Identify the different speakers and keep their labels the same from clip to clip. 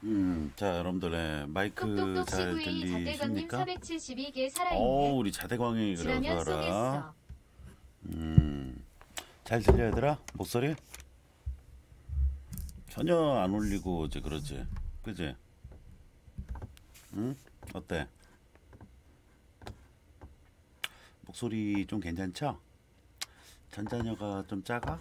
Speaker 1: 자, 여러분들, 마이크
Speaker 2: 똑똑똑
Speaker 1: 잘
Speaker 2: 시구이 자대광님
Speaker 1: 들리십니까?
Speaker 2: 472개 살아있네.
Speaker 1: 우리 자대광이 그래
Speaker 2: 지라면
Speaker 1: 어서 와라.
Speaker 2: 쏘겠어.
Speaker 1: 잘 들려 얘들아? 목소리? 전혀 안 울리고 이제 그러지, 그지? 응? 어때? 목소리 좀 괜찮죠? 전자녀가 좀 작아?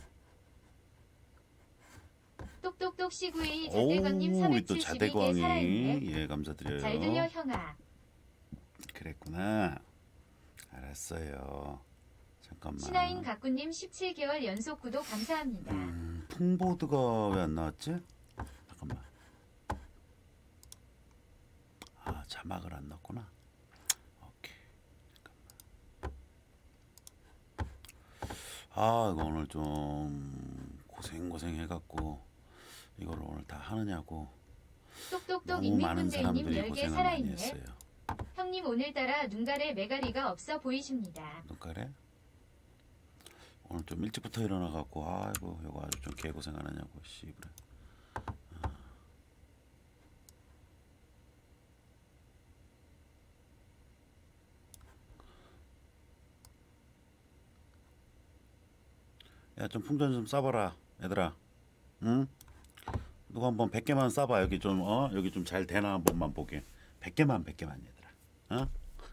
Speaker 2: 똑똑똑 시구이 자대광님
Speaker 1: 우리 또
Speaker 2: 472개
Speaker 1: 자대광이
Speaker 2: 살아있네.
Speaker 1: 예 감사드려요.
Speaker 2: 잘 들려 형아.
Speaker 1: 그랬구나. 알았어요. 잠깐만.
Speaker 2: 신하인 가꾸님 17개월 연속 구독 감사합니다.
Speaker 1: 풍보드가 왜 안 나왔지? 잠깐만. 자막을 안 넣었구나. 오케이. 잠깐만. 이거 오늘 좀 고생 해갖고 이걸 오늘 다 하느냐고
Speaker 2: 똑똑똑
Speaker 1: 너무 많은
Speaker 2: 인민군대님
Speaker 1: 사람들이
Speaker 2: 10개
Speaker 1: 고생을 많이
Speaker 2: 살아있네.
Speaker 1: 했어요.
Speaker 2: 형님 오늘따라 눈가래 메가리가 없어 보이십니다.
Speaker 1: 눈가래? 오늘 좀 일찍부터 일어나갖고 아이고 이거 아주 좀 개고생 안 하냐고 씨부래. 야, 좀 풍전 좀 쏴봐라 얘들아. 응? 누가 한번 100개만 쏴봐. 여기 좀 여기 좀 잘 되나 한 번만 보게. 100개만 얘들아.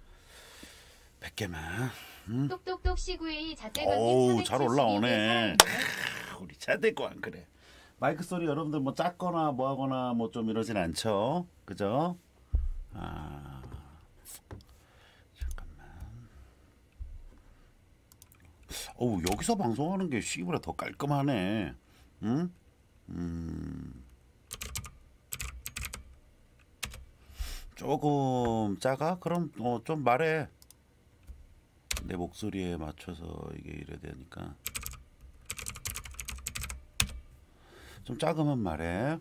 Speaker 1: 100개만. 응?
Speaker 2: 똑똑똑 시구이 자대광님
Speaker 1: 어우, 잘
Speaker 2: 472개
Speaker 1: 올라오네.
Speaker 2: 살아있네.
Speaker 1: 우리 자대광 그래. 마이크 소리 여러분들 뭐 작거나 뭐 하거나 뭐 좀 이러진 않죠, 그죠? 잠깐만. 여기서 방송하는 게 시기보다 더 깔끔하네. 응? 조금 작아? 그럼 좀 말해. 내 목소리에 맞춰서 이게 이래야 되니까. 좀 작으면 말해.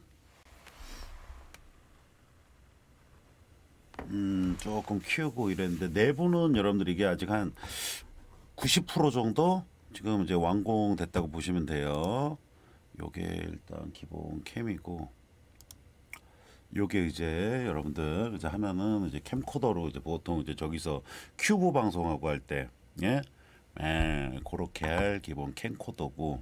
Speaker 1: 조금 키우고 이랬는데 내부는 여러분들 이게 아직 한 90% 정도 지금 이제 완공됐다고 보시면 돼요. 요게 일단 기본 캠이고, 요게 이제 여러분들 이제 하면은 이제 캠코더로 이제 보통 이제 저기서 큐브 방송하고 할 때 예? 그렇게 할 기본 캠코더고,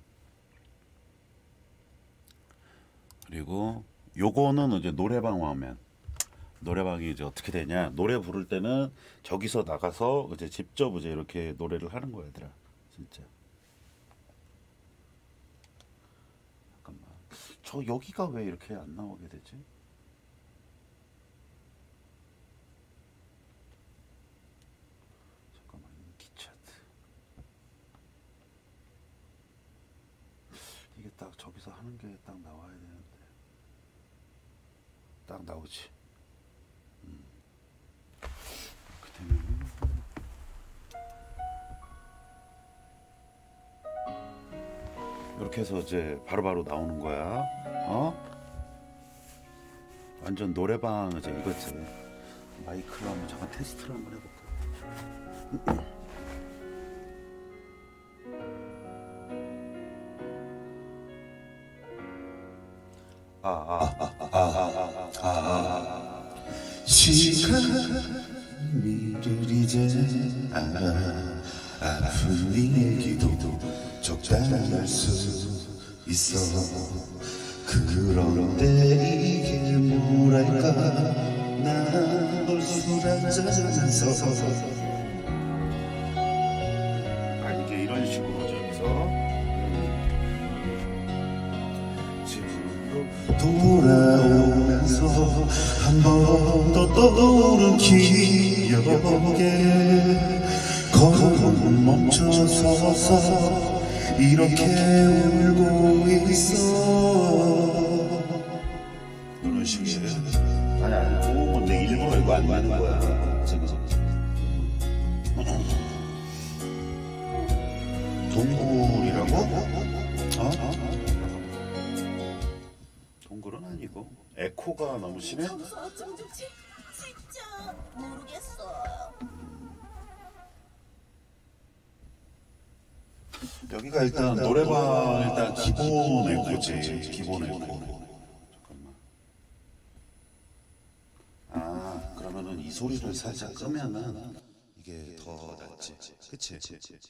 Speaker 1: 그리고 요거는 이제 노래방 화면. 노래방이 이제 어떻게 되냐? 노래 부를 때는 저기서 나가서 이제 직접 이제 이렇게 노래를 하는 거야, 얘들아. 진짜. 잠깐만. 저 여기가 왜 이렇게 안 나오게 되지? 잠깐만, 인기 차트. 이게 딱 저기서 하는 게 딱 나와야 되는데. 딱 나오지. 이렇게 해서 이제 바로바로 나오는 거야. 완전 노래방 이제 이거지. 마이크로 한번 잠깐 테스트를 한번 해볼까.
Speaker 3: 시간이 이제 알아. 아픈 얘기도 적당할 수 있어. 그런데 이게 뭐랄까, 난널 술 한잔하면서
Speaker 1: 이게 이런 식으로 저기서
Speaker 3: 집으로 돌아오면서 한 번 더 떠오른 기억에 걸음 멈춰서서 이렇게 울고 있어. 이런 식이에요.
Speaker 1: 아니 내 일부러 이거 안 맞는 거야. 동굴이라고? 동굴은 아니고 에코가 너무 심해?
Speaker 4: 어쩜 좋지? 진짜 모르겠어요.
Speaker 1: 여기가 일단 노래방 일단 기본 에코지. 기본 에코. 잠깐만. 그러면은 이 소리를 살짝 끄면은 이게 더 낫지. 그치?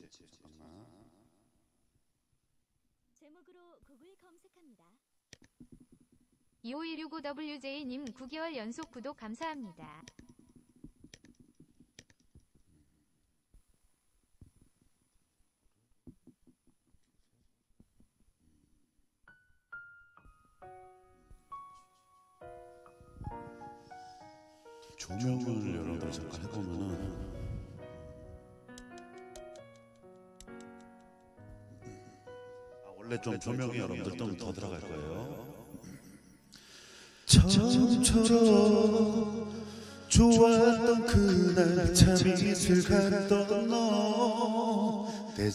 Speaker 5: 제목으로 곡을 검색합니다.
Speaker 2: 25165WJ님 9개월 연속 구독 감사합니다.
Speaker 1: 조명을 여러분들 잠깐 해보면은 원래 좀 조명이 여러분들 좀 더 들어갈 거예요. 처음처럼 좋았던 그날 참 이슬 같던 너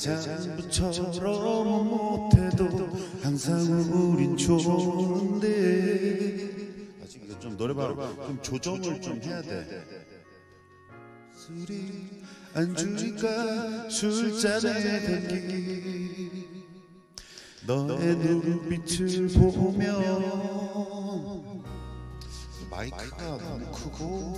Speaker 1: 대장부처럼 못해도 항상 우린 좋은데 아직 이거 좀 노래방 좀 조정을 좀 해야 돼. 술이 안 주니까 술잔에 담기 너의 눈빛을 보면 마이크가 너무 크고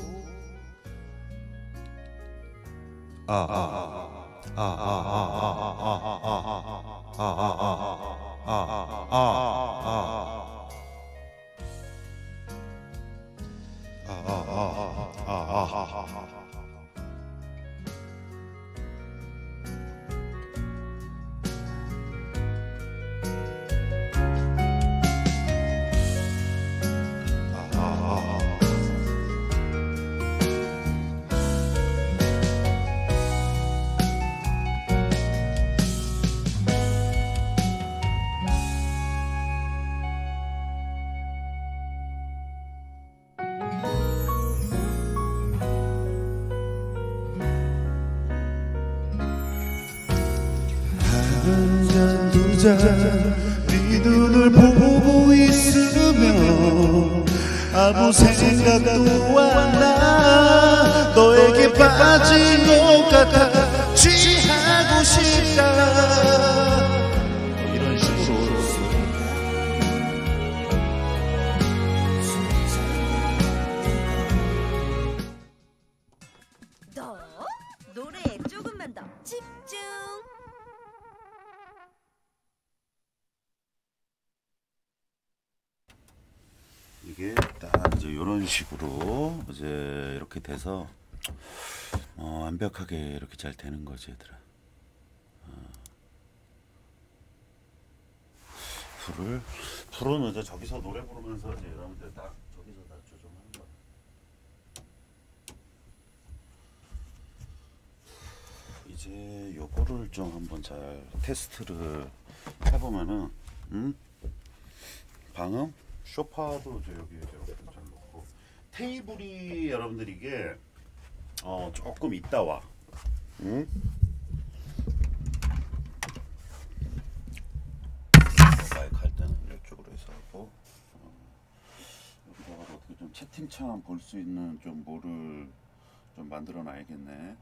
Speaker 1: 한 잔 두 잔 네 눈을 보고 있으면 아무 생각도 안 나 너에게 빠진 것 같아 취하고 싶다 이런 식으로
Speaker 4: 더 노래에 조금만 더 집중.
Speaker 1: 이게 딱 이제 이런 식으로 이제 이렇게 돼서 완벽하게 이렇게 잘 되는 거지 얘들아. 불은 이제 저기서 노래 부르면서 이제 여러분들 딱 저기서 다 조정하는 거야. 이제 요거를 좀 한번 잘 테스트를 해보면은 방음 소파도 이제 여기 이렇게 잘 놓고 테이블이 여러분들 이게 조금 있다 와. 응? 마이크 할 때는 이쪽으로 해서 하고 여기다가 어떻게 좀 채팅창 볼 수 있는 좀 뭐를 좀 만들어 놔야겠네.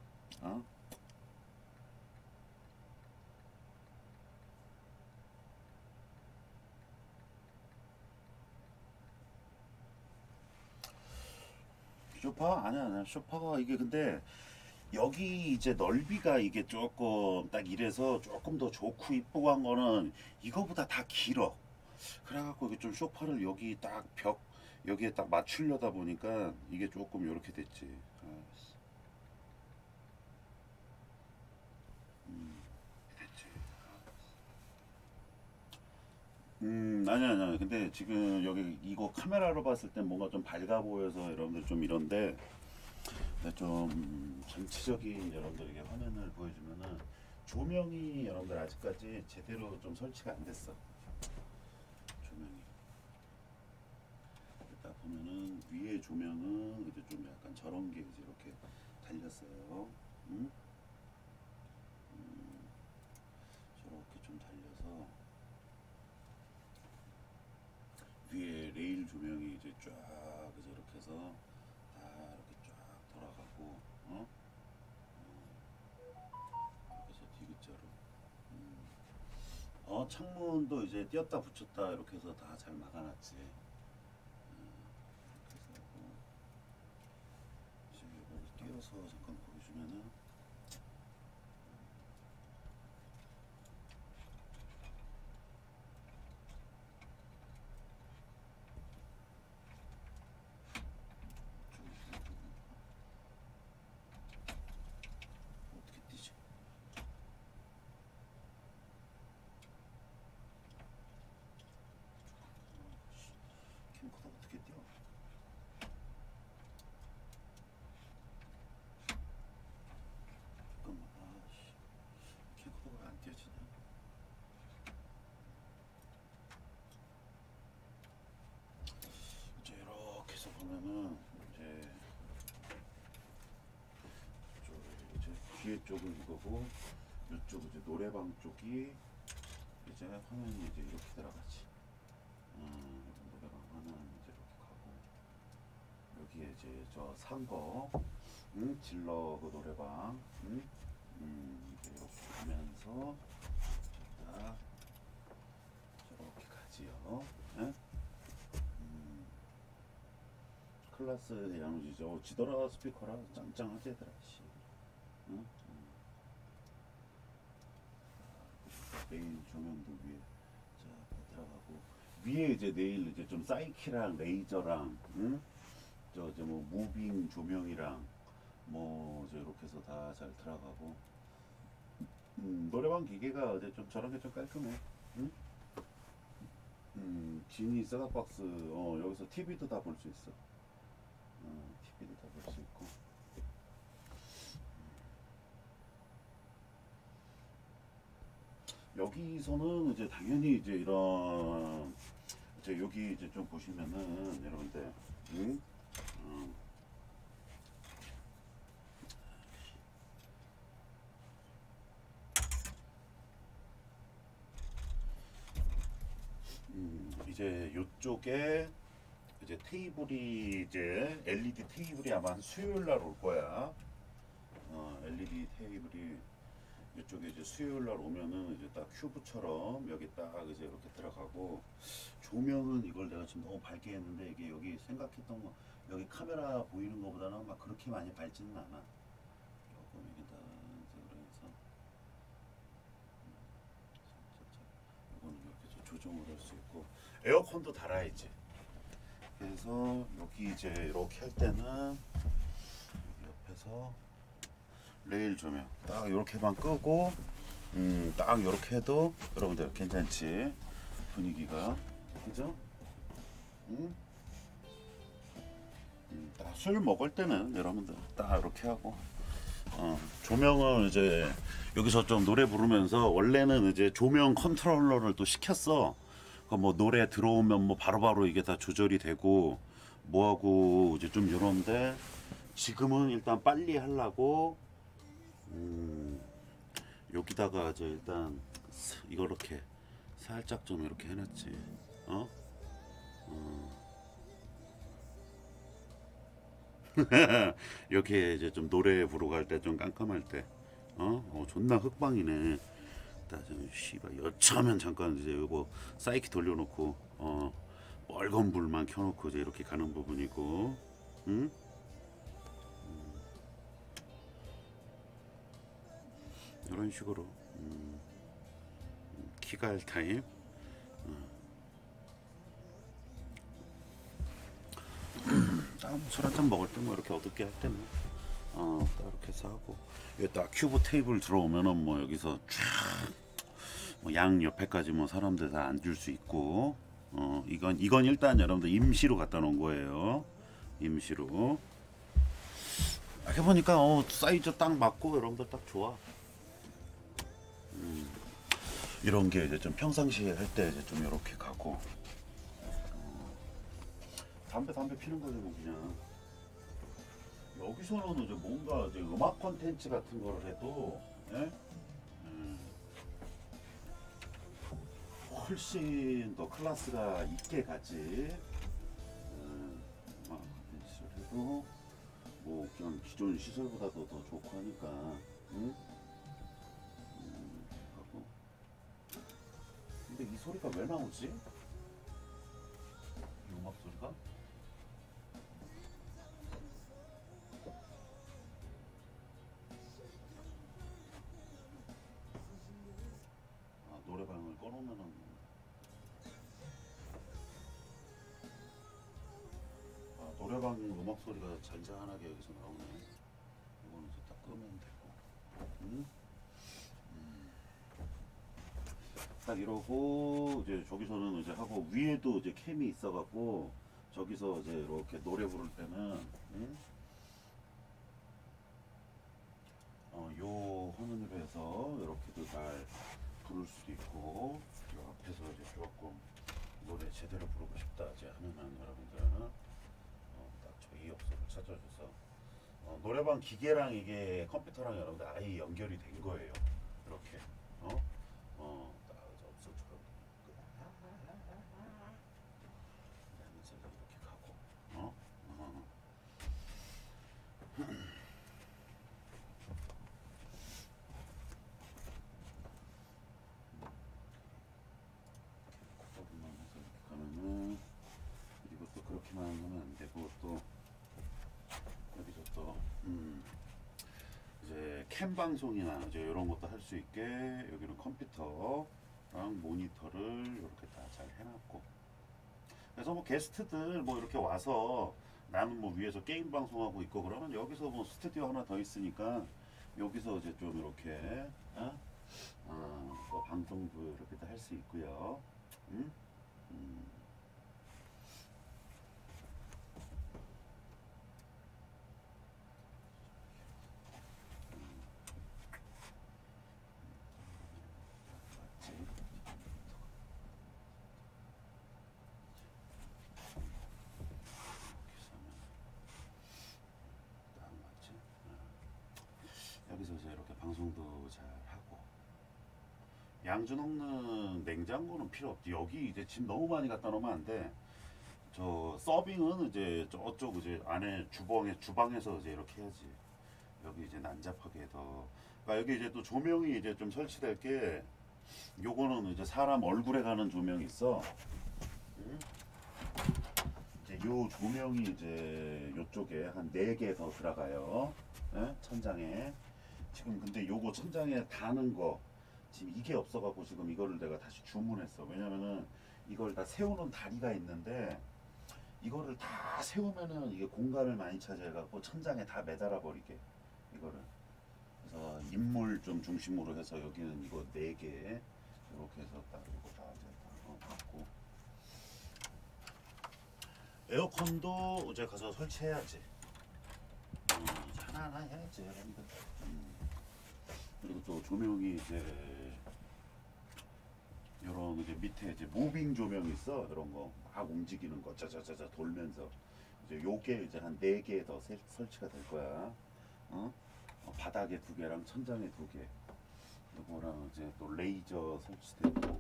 Speaker 1: 소파? 아니야. 소파가 이게 근데 여기 이제 넓이가 이게 조금 딱 이래서 조금 더 좋고 이쁘고 한 거는 이거보다 다 길어. 그래갖고 이게 좀 소파를 여기 딱 벽 여기에 딱 맞추려다 보니까 이게 조금 이렇게 됐지. 됐지. 아니야. 근데 지금 여기 이거 카메라로 봤을 땐 뭔가 좀 밝아 보여서 여러분들 좀 이런데 좀 전체적인 여러분들에게 화면을 보여주면은 조명이 여러분들 아직까지 제대로 좀 설치가 안 됐어. 조명이. 딱 보면은 위에 조명은 이제 좀 약간 저런 게 이제 이렇게 달렸어요. 저렇게 좀 달려서 위에 레일 조명이 이제 쫙 이제 이렇게 해서 다 이렇게 쫙 돌아가고 이렇게 해서 디귿자로 창문도 이제 띄었다 붙였다 이렇게 해서 다 잘 막아놨지. 이렇게 해서 하고 켜서 잠깐 보여주면은 어떻게 뛰지? 캠코더 어떻게 뛰어? 잠깐만, 아씨, 캠코더가 안 뛰어지냐? 이제 이렇게 해서 보면은 이제 뒤에 쪽은 이거고 이쪽 이제 노래방 쪽이 이제 화면이 이제 이렇게 들어가지. 노래방 화면 이제 이렇게 가고 여기에 이제 저 산거 질러 그 노래방 이제 이렇게 가면서 딱 저렇게 가지요. 예? 클래스 야무지죠. 지더라 스피커라 짱짱하지 얘들아. 씨. 응? 메인 조명도 위에 자 들어가고 위에 이제 내일 이제 좀 사이키랑 레이저랑 저 이제 뭐 무빙 조명이랑 뭐 이제 이렇게 해서 다 잘 들어가고 노래방 기계가 이제 좀 저런 게 좀 깔끔해. 응? 지니 셋업박스 여기서 TV도 다 볼 수 있어. TV도 다 볼 수 있고. 여기서는 이제 당연히 이제 이런 이제 여기 이제 좀 보시면은 여러분들 이제 요쪽에 이제 테이블이 이제 LED 테이블이 아마 한 수요일 날 올 거야. LED 테이블이 이쪽에 이제 수요일 날 오면은 이제 딱 큐브처럼 여기 딱 이제 이렇게 들어가고 조명은 이걸 내가 지금 너무 밝게 했는데 이게 여기 생각했던 거 여기 카메라 보이는 것보다는 막 그렇게 많이 밝지는 않아. 조금 여기다 이제 그래서 이거는 이렇게 조정을 할 수 있고 에어컨도 달아야지. 그래서 여기 이제 이렇게 할 때는 여기 옆에서 레일 조명 딱 이렇게만 끄고 딱 이렇게 해도 여러분들 괜찮지 분위기가 그죠? 딱 술 먹을 때는 여러분들 딱 이렇게 하고 조명을 이제 여기서 좀 노래 부르면서 원래는 이제 조명 컨트롤러를 또 시켰어. 뭐 노래 들어오면 뭐 바로바로 이게 다 조절이 되고 뭐하고 이제 좀 이런데 지금은 일단 빨리 하려고 여기다가 이제 일단 이거 이렇게 살짝 좀 이렇게 해놨지. 이렇게 이제 좀 노래 부르고 갈 때 좀 깜깜할 때 존나 흑방이네. 좀 씨발 여차하면 잠깐 이제 이거 사이키 돌려놓고 멀건 불만 켜놓고 이제 이렇게 가는 부분이고 이런 식으로 키갈 타임 술 한잔 먹을 때 뭐 이렇게 어둡게 할 때는 딱 이렇게 해서 하고 여기 딱 큐브 테이블 들어오면은 뭐 여기서 쫙양 옆에까지 뭐 사람들 다 앉을 수 있고 이건 일단 여러분들 임시로 갖다 놓은 거예요. 임시로 이렇게 보니까 사이즈 딱 맞고 여러분들 딱 좋아. 이런 게 이제 좀 평상시에 할 때 이제 좀 이렇게 가고 담배 피는 거지 뭐 그냥 여기서는 이제 뭔가 이제 음악 콘텐츠 같은 거를 해도 훨씬 더 클래스가 있게 가지. 음악 콘텐츠를 해도 뭐 그냥 기존 시설보다도 더 좋고 하니까 하고. 근데 이 소리가 왜 나오지? 이 음악 소리가? 노래방 음악 소리가 잔잔하게 여기서 나오네. 이거는 이제 딱 끄면 되고. 응? 딱 이러고 이제 저기서는 이제 하고 위에도 이제 캠이 있어갖고 저기서 이제 이렇게 노래 부를 때는 응? 요 화면으로 해서 이렇게도 잘 부를 수도 있고 요 앞에서 이제 조금 노래 제대로 부르고 싶다 이제 하면은 여러분들 딱 저희 업소를 찾아줘서 노래방 기계랑 이게 컴퓨터랑 여러분들 아예 연결이 된 거예요. 이렇게 딱 업소처럼 하면서 이렇게 가고 코드만 해서 이렇게 가면은 그리고 또 그렇게만 하면 안 되고 또 여기서 또 이제 캠 방송이나 이제 이런 것도 할 수 있게 여기는 컴퓨터랑 모니터를 이렇게 다 잘 해놨고 그래서 뭐 게스트들 뭐 이렇게 와서 나는 뭐 위에서 게임 방송하고 있고 그러면 여기서 뭐 스튜디오 하나 더 있으니까 여기서 이제 좀 이렇게 또 방송도 이렇게 다 할 수 있고요. 음? 여기서 이제 이렇게 방송도 잘 하고 양주 넣는 냉장고는 필요 없지. 여기 이제 짐 너무 많이 갖다 놓으면 안 돼. 저 서빙은 이제 저쪽 이제 안에 주방에서 이제 이렇게 해야지. 여기 이제 난잡하게 더. 그러니까 여기 이제 또 조명이 이제 좀 설치될 게 요거는 이제 사람 얼굴에 가는 조명이 있어. 이제 요 조명이 이제 요쪽에 한 4개 더 들어가요. 예? 천장에. 지금 근데 요거 천장에 다는 거 지금 이게 없어갖고 지금 이거를 내가 다시 주문했어. 왜냐면은 이걸 다 세우는 다리가 있는데 이거를 다 세우면은 이게 공간을 많이 차지해갖고 천장에 다 매달아 버리게 이거를. 그래서 인물 좀 중심으로 해서 여기는 이거 4개 이렇게 해서 딱 이거 다 이제 다 갖고 에어컨도 이제 가서 설치해야지. 이제 하나하나 해야지 여러분들. 그리고 또 조명이 이제 이런 이제 밑에 이제 무빙 조명이 있어. 이런 거 막 움직이는 거 짜자자자 돌면서 이제 요게 이제 한 4개 더 설치가 될 거야. 바닥에 2개랑 천장에 2개. 이거랑 이제 또 레이저 설치되고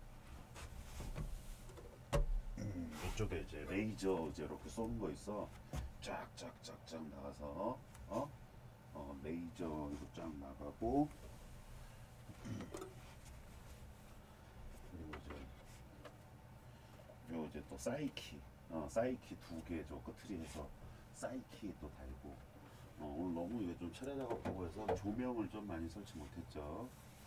Speaker 1: 이쪽에 이제 레이저 이제 이렇게 쏘는 거 있어. 쫙쫙쫙쫙 나가서 레이저 이거 쫙 나가고 그리고 요 이제 또 사이키 사이키 2개 저 끝을 해서 사이키 또 달고 오늘 너무 이게 좀 철야 작업하고 해서 조명을 좀 많이 설치 못했죠.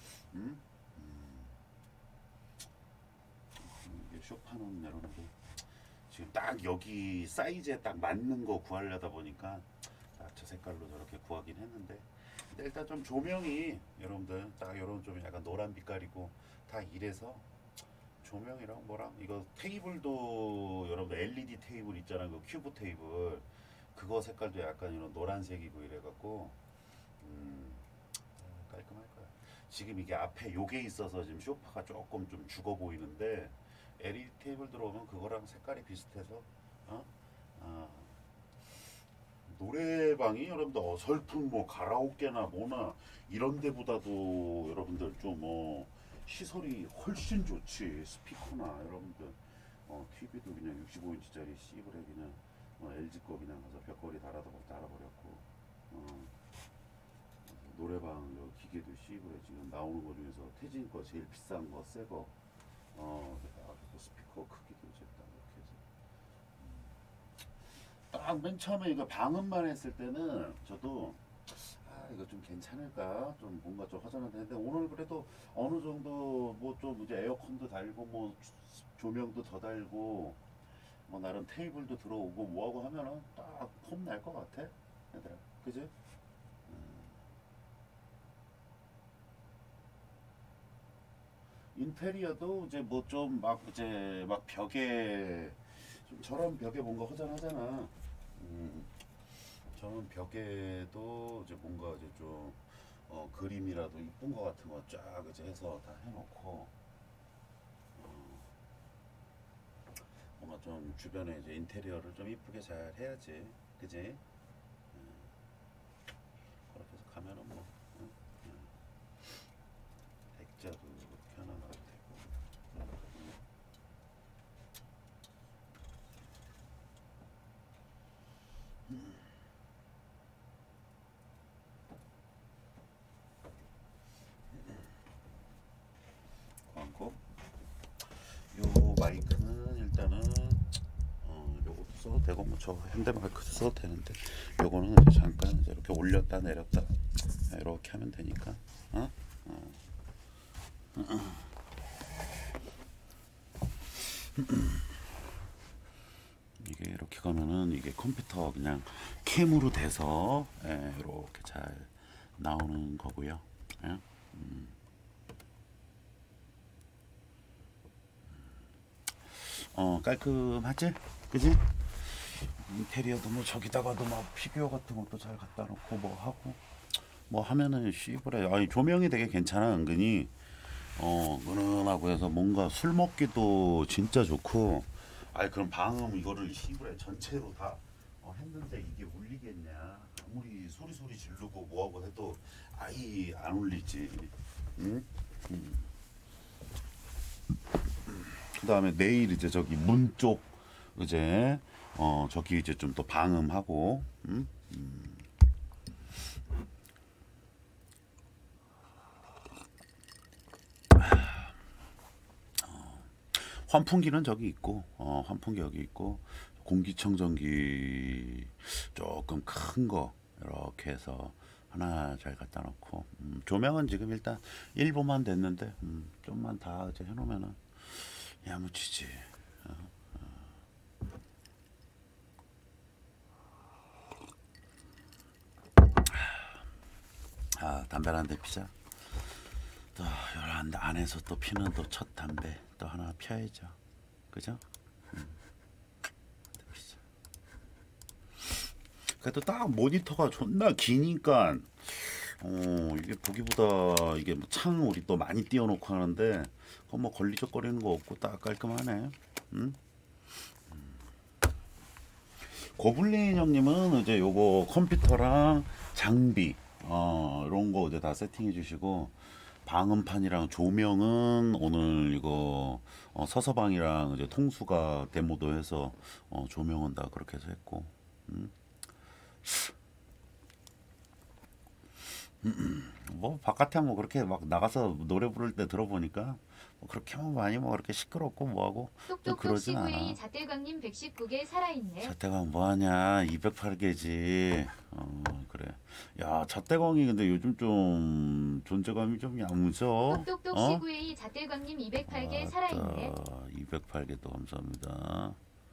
Speaker 1: 이게 쇼파는 여러분들 지금 딱 여기 사이즈에 딱 맞는 거 구하려다 보니까 딱 저 색깔로 저렇게 구하긴 했는데 근데 일단 좀 조명이 여러분들 딱 요런 좀 약간 노란 빛깔이고 다 이래서 조명이랑 뭐랑 이거 테이블도 여러분들 LED 테이블 있잖아요. 그 큐브 테이블 그거 색깔도 약간 이런 노란색이고 이래갖고 깔끔할 거야. 지금 이게 앞에 요게 있어서 지금 소파가 조금 좀 죽어 보이는데 LED 테이블 들어오면 그거랑 색깔이 비슷해서 노래방이 여러분들 어설픈 뭐 가라오케나 뭐나 이런 데보다도 여러분들 좀 시설이 훨씬 좋지. 스피커나 여러분들 TV도 그냥 65인치짜리 C브레 그냥 LG 거 그냥 가서 벽걸이 달아버렸고 노래방 요 기계도 C브레 지금 나오는 거 중에서 태진 거 제일 비싼 거 새 거 스피커 크기도 이제 딱 이렇게 해서 딱 맨 처음에 이거 방음만 했을 때는 저도 이거 좀 괜찮을까 좀 뭔가 좀 허전하다 했는데 오늘 그래도 어느 정도 뭐 좀 이제 에어컨도 달고 뭐 조명도 더 달고 뭐 나름 테이블도 들어오고 뭐하고 하면은 딱 폼 날 것 같아 얘들아, 그지? 인테리어도 이제 뭐 좀 막 이제 막 벽에 좀 저런 벽에 뭔가 허전하잖아. 저런 벽에도 이제 뭔가 이제 좀 그림이라도 이쁜 거 같은 거 쫙 이제 해서 다 해놓고 뭔가 좀 주변에 이제 인테리어를 좀 이쁘게 잘 해야지, 그지? 그렇게 해서 가면은 뭐 액자도 이렇게 하나 놔도 되고. 광고. 요 마이크는 일단은 요것도 써도 되고 뭐 저 현대 마이크 써도 되는데 요거는 이제 잠깐 이제 이렇게 올렸다 내렸다 이렇게 하면 되니까. 이게 이렇게 가면은 이게 컴퓨터 그냥 캠으로 돼서 이렇게 잘 나오는 거고요. 예? 깔끔하지? 그지? 인테리어도 뭐 저기다가도 막 피규어 같은 것도 잘 갖다 놓고 뭐 하고 뭐 하면은 씨부래. 아니 조명이 되게 괜찮아 은근히. 은은하고 해서 뭔가 술 먹기도 진짜 좋고. 아니 그럼 방음 이거를 씨부래 전체로 다 했는데 이게 울리겠냐? 아무리 소리 지르고 뭐하고 해도 아예 안 울리지. 응? 그 다음에 내일 이제 저기 문 쪽 이제 저기 이제 좀 또 방음하고. 환풍기는 저기 있고, 환풍기 여기 있고, 공기청정기 조금 큰 거 이렇게 해서 하나 잘 갖다 놓고, 조명은 지금 일단 일부만 됐는데, 좀만 다 이제 해놓으면은 야무치지. 담배를 한 대 피자. 또 요런 안에서 또 피는 또 첫 담배 또 하나 펴야죠. 그죠? 피자. 그래도 딱 모니터가 존나 기니까 이게 보기보다 이게 뭐 창 우리 또 많이 띄워놓고 하는데 그거 뭐 걸리적거리는 거 없고 딱 깔끔하네. 고블린 형님은 이제 요거 컴퓨터랑 장비 이런 거 이제 다 세팅해 주시고, 방음판이랑 조명은 오늘 이거 서서방이랑 이제 통수가 데모도 해서 조명은 다 그렇게 해서 했고. 뭐 바깥에 뭐 그렇게 막 나가서 노래 부를 때 들어보니까 뭐 그렇게 뭐 많이 뭐 그렇게 시끄럽고 뭐하고 또
Speaker 2: 똑똑똑
Speaker 1: 그러진 않아.
Speaker 2: 시구의 자뜰광님 119개 살아있네.
Speaker 1: 자태광 뭐하냐? 208개지. 그래. 야 자태광이 근데 요즘 좀 존재감이 좀 야무져.
Speaker 2: 똑똑똑 시구의 자뜰광님 208개 살아있네.
Speaker 1: 208개도 감사합니다.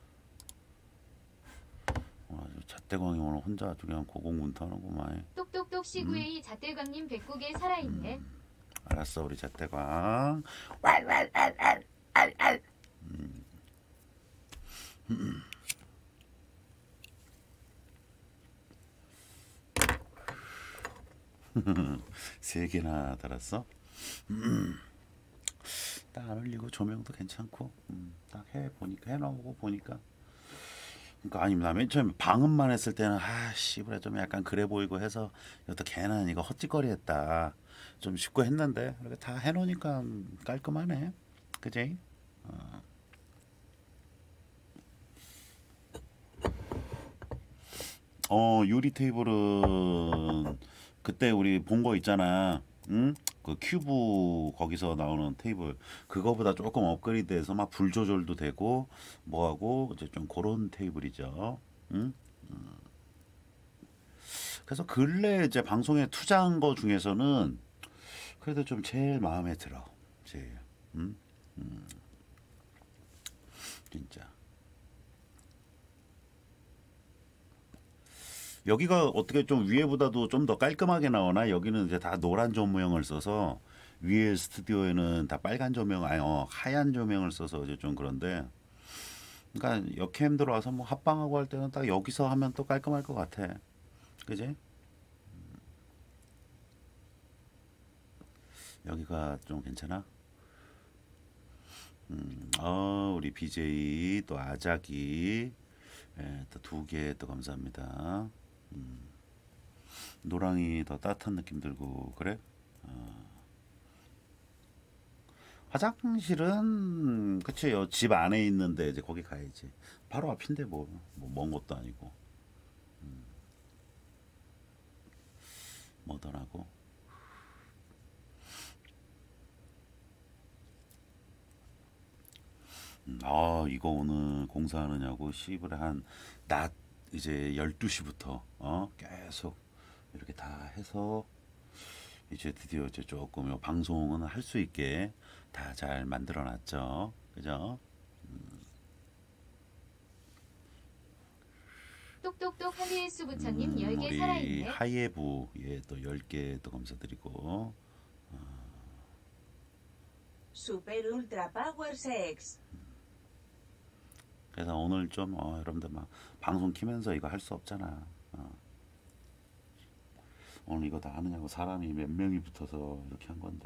Speaker 1: 자태광이 오늘 혼자 아주 그냥 고공문타하는구만.
Speaker 2: 똑똑똑 시구의 자뜰광님 109개 살아있네.
Speaker 1: 알았어 우리 자태광. 왈왈왈왈왈왈. 세 개나 달았어. 딱 안 흘리고 조명도 괜찮고, 딱 해 보니까 해놓고 보니까. 그러니까 아니 나 맨 처음에 방음만 했을 때는 씨부래 좀 약간 그래 보이고 해서 이것도 괜한 이거 헛짓거리했다 좀 싶고 했는데 이렇게 다 해놓으니까 깔끔하네, 그지? 유리 테이블은 그때 우리 본 거 있잖아. 응? 그 큐브 거기서 나오는 테이블 그거보다 조금 업그레이드해서 막 불 조절도 되고 뭐하고 이제 좀 그런 테이블이죠. 응? 그래서 근래 이제 방송에 투자한 거 중에서는 그래도 좀 제일 마음에 들어. 제일. 진짜. 여기가 어떻게 좀 위에보다도 좀 더 깔끔하게 나오나? 여기는 이제 다 노란 조명을 써서 위에 스튜디오에는 다 빨간 조명, 아니 하얀 조명을 써서 이제 좀 그런데. 그러니까 역캠 들어와서 뭐 합방하고 할 때는 딱 여기서 하면 또 깔끔할 것 같아. 그지? 여기가 좀 괜찮아? 우리 BJ 또 아작이 예, 또 2개 또 감사합니다. 노랑이 더 따뜻한 느낌 들고 그래? 화장실은 그치 집 안에 있는데 이제 거기 가야지. 바로 앞인데 뭐 먼 것도 아니고 뭐더라고. 이거 오늘 공사하느냐고 씨부레 한 낮 이제 12시부터 계속 이렇게 다 해서 이제 드디어 이제 조금 요 방송은 할 수 있게 다 잘 만들어 놨죠. 그죠?
Speaker 2: 똑똑똑 하리에스 부처님 10개
Speaker 1: 우리
Speaker 2: 살아있네.
Speaker 1: 하예부 또 10개 또 감사드리고
Speaker 4: Super Ultra Power Sex.
Speaker 1: 그래서 오늘 좀 여러분들 막 방송 키면서 이거 할 수 없잖아. 오늘 이거 다 하느냐고 사람이 몇 명이 붙어서 이렇게 한 건데.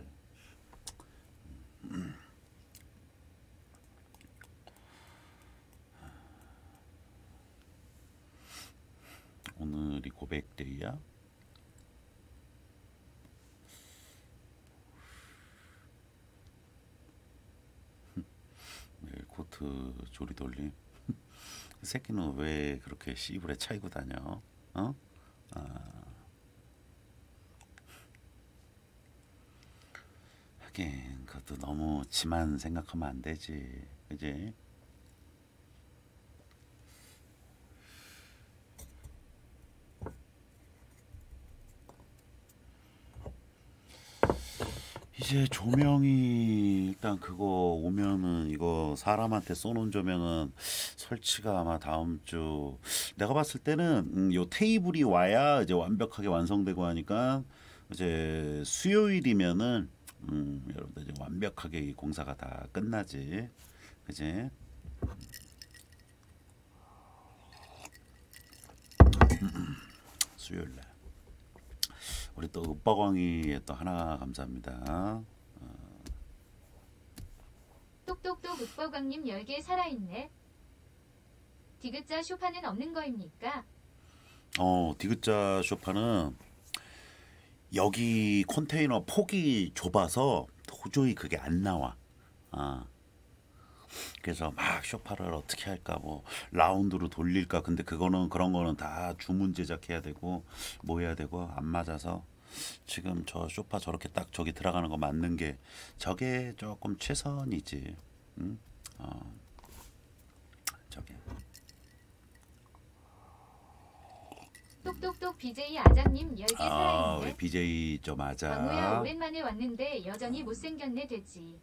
Speaker 1: 오늘이 고백데이야? 내일 코트 조리 돌림. 그 새끼는 왜 그렇게 씨부레 차이고 다녀? 어? 하긴 그것도 너무 지만 생각하면 안 되지. 그지? 이제 조명이 일단 그거 오면은 이거 사람한테 쏘는 조명은 설치가 아마 다음 주 내가 봤을 때는 요 테이블이 와야 이제 완벽하게 완성되고 하니까 이제 수요일이면은 여러분들 이제 완벽하게 이 공사가 다 끝나지. 그지? 수요일 날. 우리 또 윽박왕이 또 하나 감사합니다.
Speaker 2: 똑똑똑 윽버광님 10개 살아있네. 디귿자 쇼파는 없는 거입니까?
Speaker 1: 디귿자 쇼파는 여기 컨테이너 폭이 좁아서 도저히 그게 안 나와. 그래서 막 쇼파를 어떻게 할까 뭐 라운드로 돌릴까 근데 그거는 그런 거는 다 주문 제작해야 되고 뭐 해야 되고 안 맞아서 지금 저 쇼파 저렇게 딱 저기 들어가는 거 맞는 게 저게 조금 최선이지. 응? 저게
Speaker 2: 똑똑똑 BJ 아장님 10개
Speaker 1: 우리
Speaker 2: 살아있네.
Speaker 1: BJ 좀
Speaker 2: 광우야
Speaker 1: 하자.
Speaker 2: 오랜만에 왔는데 여전히 못생겼네 돼지.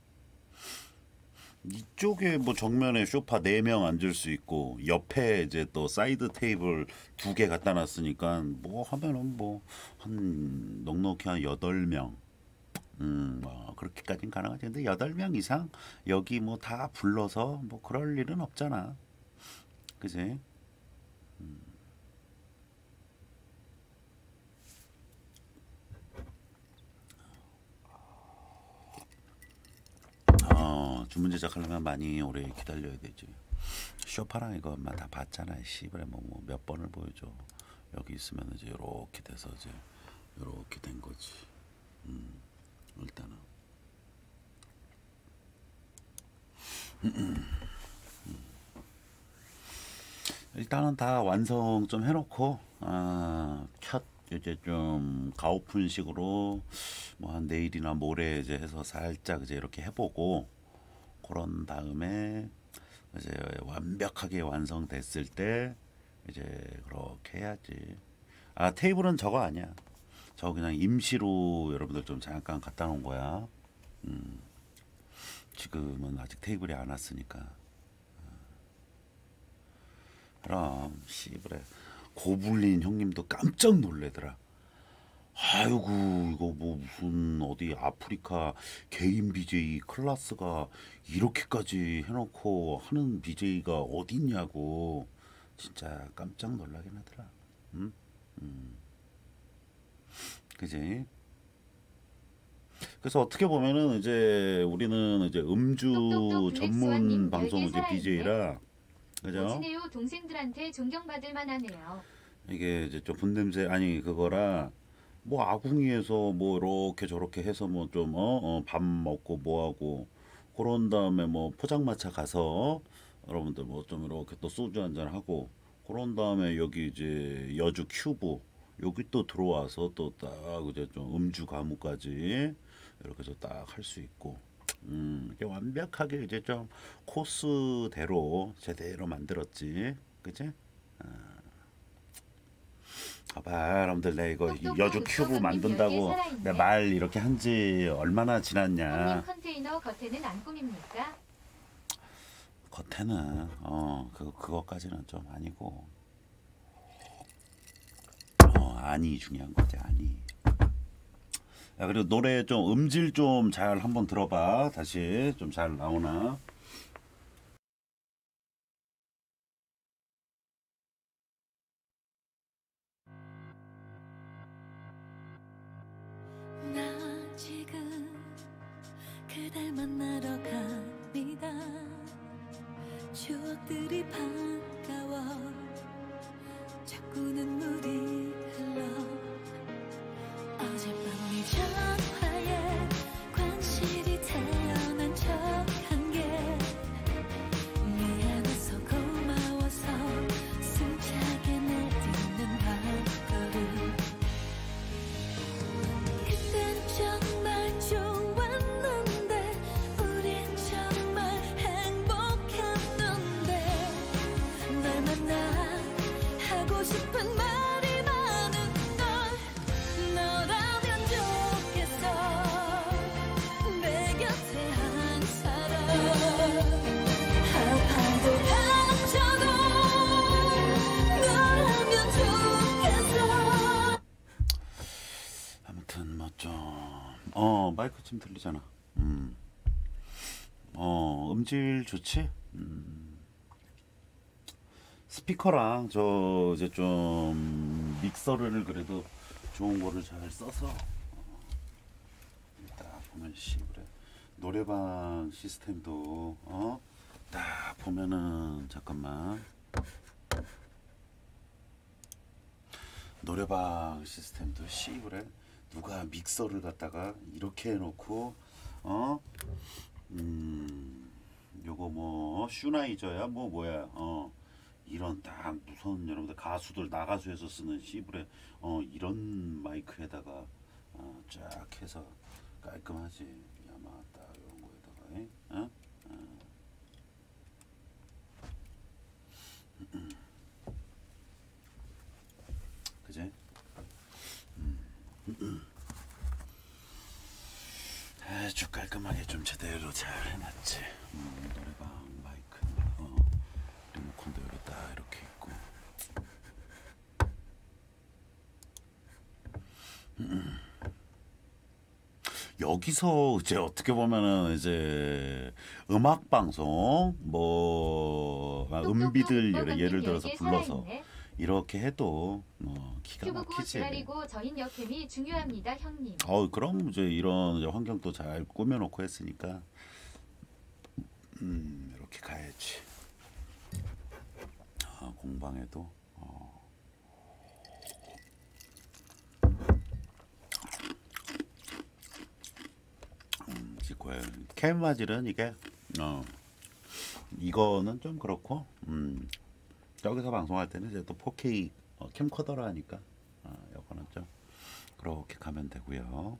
Speaker 1: 이쪽에 뭐 정면에 소파 4명 앉을 수 있고 옆에 이제 또 사이드 테이블 2개 갖다 놨으니까 뭐 하면은 뭐 한 넉넉히 한 8명 뭐 그렇게까지는 가능하지. 근데 8명 이상 여기 뭐 다 불러서 뭐 그럴 일은 없잖아. 그지? 주문 제작하려면 많이 오래 기다려야 되지. 쇼파랑 이것만 다 봤잖아. 씨발에 뭐 몇 번을 보여줘. 여기 있으면 이제 이렇게 돼서 이제 이렇게 된 거지. 일단은 일단은 다 완성 좀 해놓고 켰 이제 좀 가오픈식으로 뭐 한 내일이나 모레 이제 해서 살짝 이제 이렇게 해보고 그런 다음에 이제 완벽하게 완성됐을 때 이제 그렇게 해야지. 테이블은 저거 아니야. 저거 그냥 임시로 여러분들 좀 잠깐 갖다 놓은 거야. 지금은 아직 테이블이 안 왔으니까. 그럼 씨부레 고블린 형님도 깜짝 놀래더라. 아이고 이거 뭐 무슨 어디 아프리카 개인 BJ 클래스가 이렇게까지 해놓고 하는 BJ가 어딨냐고 진짜 깜짝 놀라긴 하더라. 응? 그지? 그래서 어떻게 보면은 이제 우리는 이제 음주
Speaker 2: 똑똑똑
Speaker 1: 전문
Speaker 2: 블랙스완님
Speaker 1: 방송
Speaker 2: 열개
Speaker 1: 이제
Speaker 2: 살아있네.
Speaker 1: BJ라 그죠?
Speaker 2: 오지네요 동생들한테 존경받을 만하네요.
Speaker 1: 이게 이제 좀 분냄새 아니 그거라 뭐 아궁이에서 뭐 이렇게 저렇게 해서 뭐 좀 밥 먹고 뭐 하고 그런 다음에 뭐 포장마차 가서 여러분들 뭐 좀 이렇게 또 소주 한잔 하고 그런 다음에 여기 이제 여주 큐브 여기 또 들어와서 또 딱 이제 좀 음주 가무까지 이렇게 해서 딱 할 수 있고 이게 완벽하게 이제 좀 코스대로 제대로 만들었지 그치? 봐봐 여러분들 내 이거
Speaker 2: 똑똑똑
Speaker 1: 여주 큐브
Speaker 2: 육성은님
Speaker 1: 만든다고
Speaker 2: 10개 살아있네.
Speaker 1: 내 말 이렇게 한지 얼마나 지났냐.
Speaker 2: 형님 컨테이너 겉에는 안 꾸밉니까?
Speaker 1: 겉에는 그거까지는 좀 아니고 안이 중요한 거지 안이. 야 그리고 노래 좀 음질 좀 잘 한번 들어봐. 다시 좀 잘 나오나.
Speaker 5: 나 지금 그댈 만나러 갑니다. 추억들이 반가워 자꾸 눈물이 흘러 어젯밤 네 전화에 관심이 태어난 척한 게 미안해서 고마워서 숨차게 내딛는 발걸음 그땐 정말 좋았는데 우린 정말 행복했는데 널 만나 하고 싶은 말이 많은 걸 너라면 좋겠어 내 곁에 한 사람 아파도 다쳐도 너라면 좋겠어.
Speaker 1: 아무튼 뭐 좀 마이크 좀 들리잖아. 음질 좋지? 스피커랑 저 이제 좀 믹서를 그래도 좋은 거를 잘 써서 딱 보면 그래 노래방 시스템도 딱 보면은 잠깐만 노래방 시스템도 그래 누가 믹서를 갖다가 이렇게 해놓고 요거 뭐 슈나이저야 뭐 뭐야 이런 딱 무슨 여러분들 가수들 나가수에서 쓰는 시브레 이런 마이크에다가 쫙 해서 깔끔하지 야마 딱 이런 거에다가 그지? 아주 깔끔하게 좀 제대로 잘 해놨지. 노래방 마이크 리모컨도 여기 딱 이렇게 있고. 여기서 이제 어떻게 보면은 이제 음악 방송 뭐 음비들 예를 들어서 불러서 이렇게 해도 기가
Speaker 2: 큐브고
Speaker 1: 막히지.
Speaker 2: 지랄이고 저인 역캠이 중요합니다 형님.
Speaker 1: 그럼 이제 이런 이제 환경도 잘 꾸며놓고 했으니까 이렇게 가야지. 공방에도 캠마질은 이게 이거는 좀 그렇고 여기서 방송할 때는 이제 또 4K 캠코더라 하니까 이거는 좀 그렇게 가면 되고요.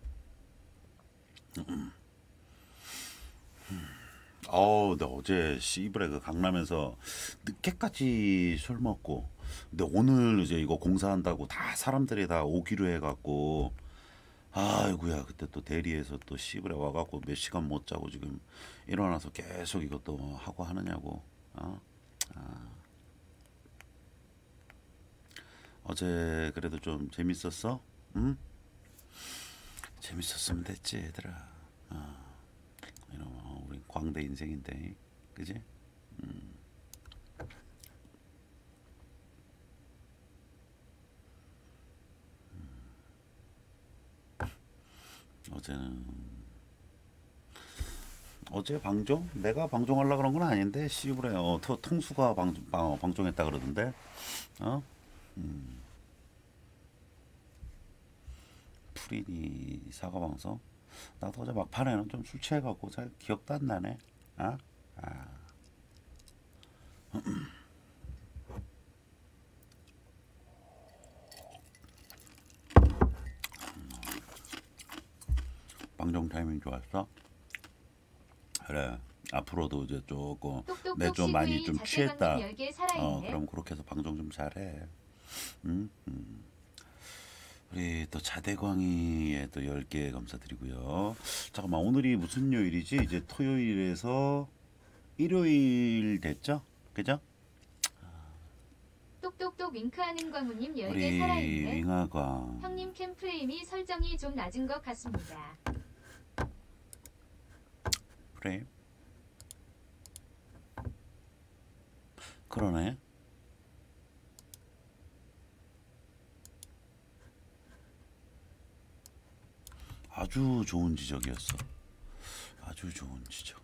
Speaker 1: 근데 어제 씨브레 그 강남에서 늦게까지 술 먹고 근데 오늘 이제 이거 공사한다고 다 사람들이 다 오기로 해갖고 아이고야 그때 또 대리에서 또 씨브레 와갖고 몇 시간 못 자고 지금 일어나서 계속 이것도 하고 하느냐고 어제 그래도 좀 재밌었어? 응? 재밌었으면 됐지 얘들아. 우리 광대 인생인데, 그지? 어제는 어제 방종? 내가 방종하려 그런 건 아닌데 씨부래 통수가 방종했다 그러던데. 어? 프린이 사과 방송. 나도 어제 막판에는 좀 술 취해갖고 잘 기억도 안 나네. 아? 방종 타이밍 좋았어? 그래. 앞으로도 이제 조금 내 좀 많이 좀 취했다. 그럼 그렇게 해서 방종 좀 잘해. 우리 또 자대광이에 또 10개 감사드리고요. 잠깐만, 오늘이 무슨 요일이지? 이제 토요일에서 일요일 됐죠? 그죠?
Speaker 2: 똑똑똑 윙크하는 광우님 10개
Speaker 1: 우리
Speaker 2: 살아있네.
Speaker 1: 윙하광.
Speaker 2: 형님 캠 프레임이 설정이 좀 낮은 것 같습니다.
Speaker 1: 프레임? 그러네. 아주 좋은 지적이었어. 아주 좋은 지적.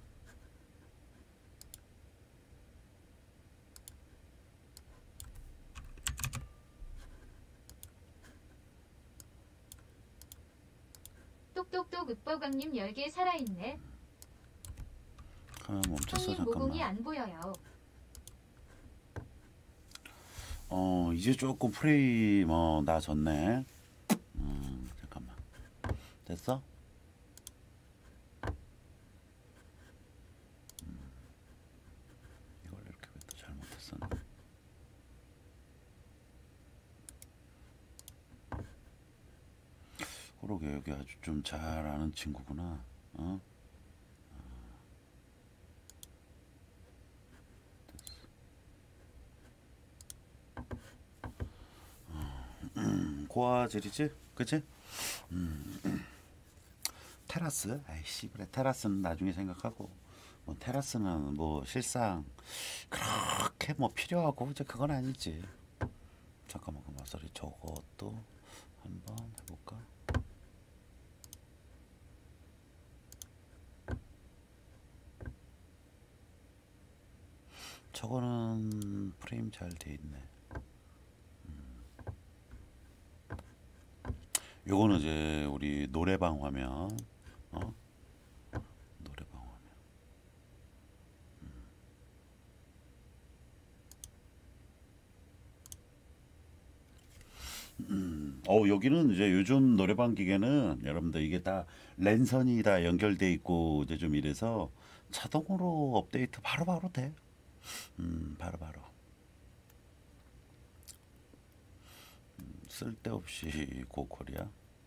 Speaker 2: 똑똑똑 윽버광님 10개 살아있네.
Speaker 1: 카메라 멈췄어.
Speaker 2: 형님 모공이
Speaker 1: 잠깐만.
Speaker 2: 안 보여요.
Speaker 1: 이제 조금 프레임 나아졌네. 잠깐만. 됐어? 이걸 이렇게 왜 또 잘못했었나? 그러게, 여기 아주 좀 잘 아는 친구구나. 고화질이지? 그치? 테라스? 아이씨, 그래. 테라스는 나중에 생각하고, 뭐 테라스는 뭐 실상 그렇게 뭐 필요하고 이제 그건 아니지. 잠깐만, 그 맞소리 저것도 한번 해볼까? 저거는 프레임 잘 돼 있네. 요거는 이제 우리 노래방 화면, 노래방 화면. 여기는 이제 요즘 노래방 기계는 여러분들 이게 다 랜선이 다 연결돼 있고 이제 좀 이래서 자동으로 업데이트 바로바로 돼. 바로바로. 쓸데없이 고퀄이야.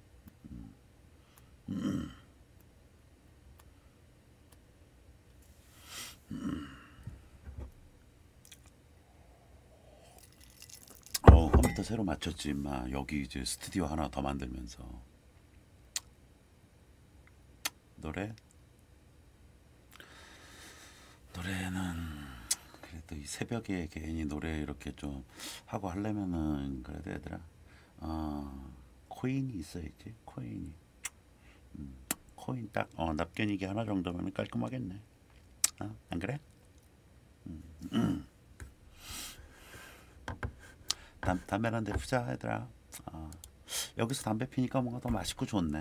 Speaker 1: 컴퓨터 새로 맞췄지 임마. 여기 이제 스튜디오 하나 더 만들면서 노래는 그래도 이 새벽에 괜히 노래 이렇게 좀 하고 하려면은 그래도 얘들아 코인이 있어야지. 코인이 코인 딱 납견이게 하나 정도면 깔끔하겠네. 안 그래? 담배는 한 대 피자 얘들아. 여기서 담배 피니까 뭔가 더 맛있고 좋네.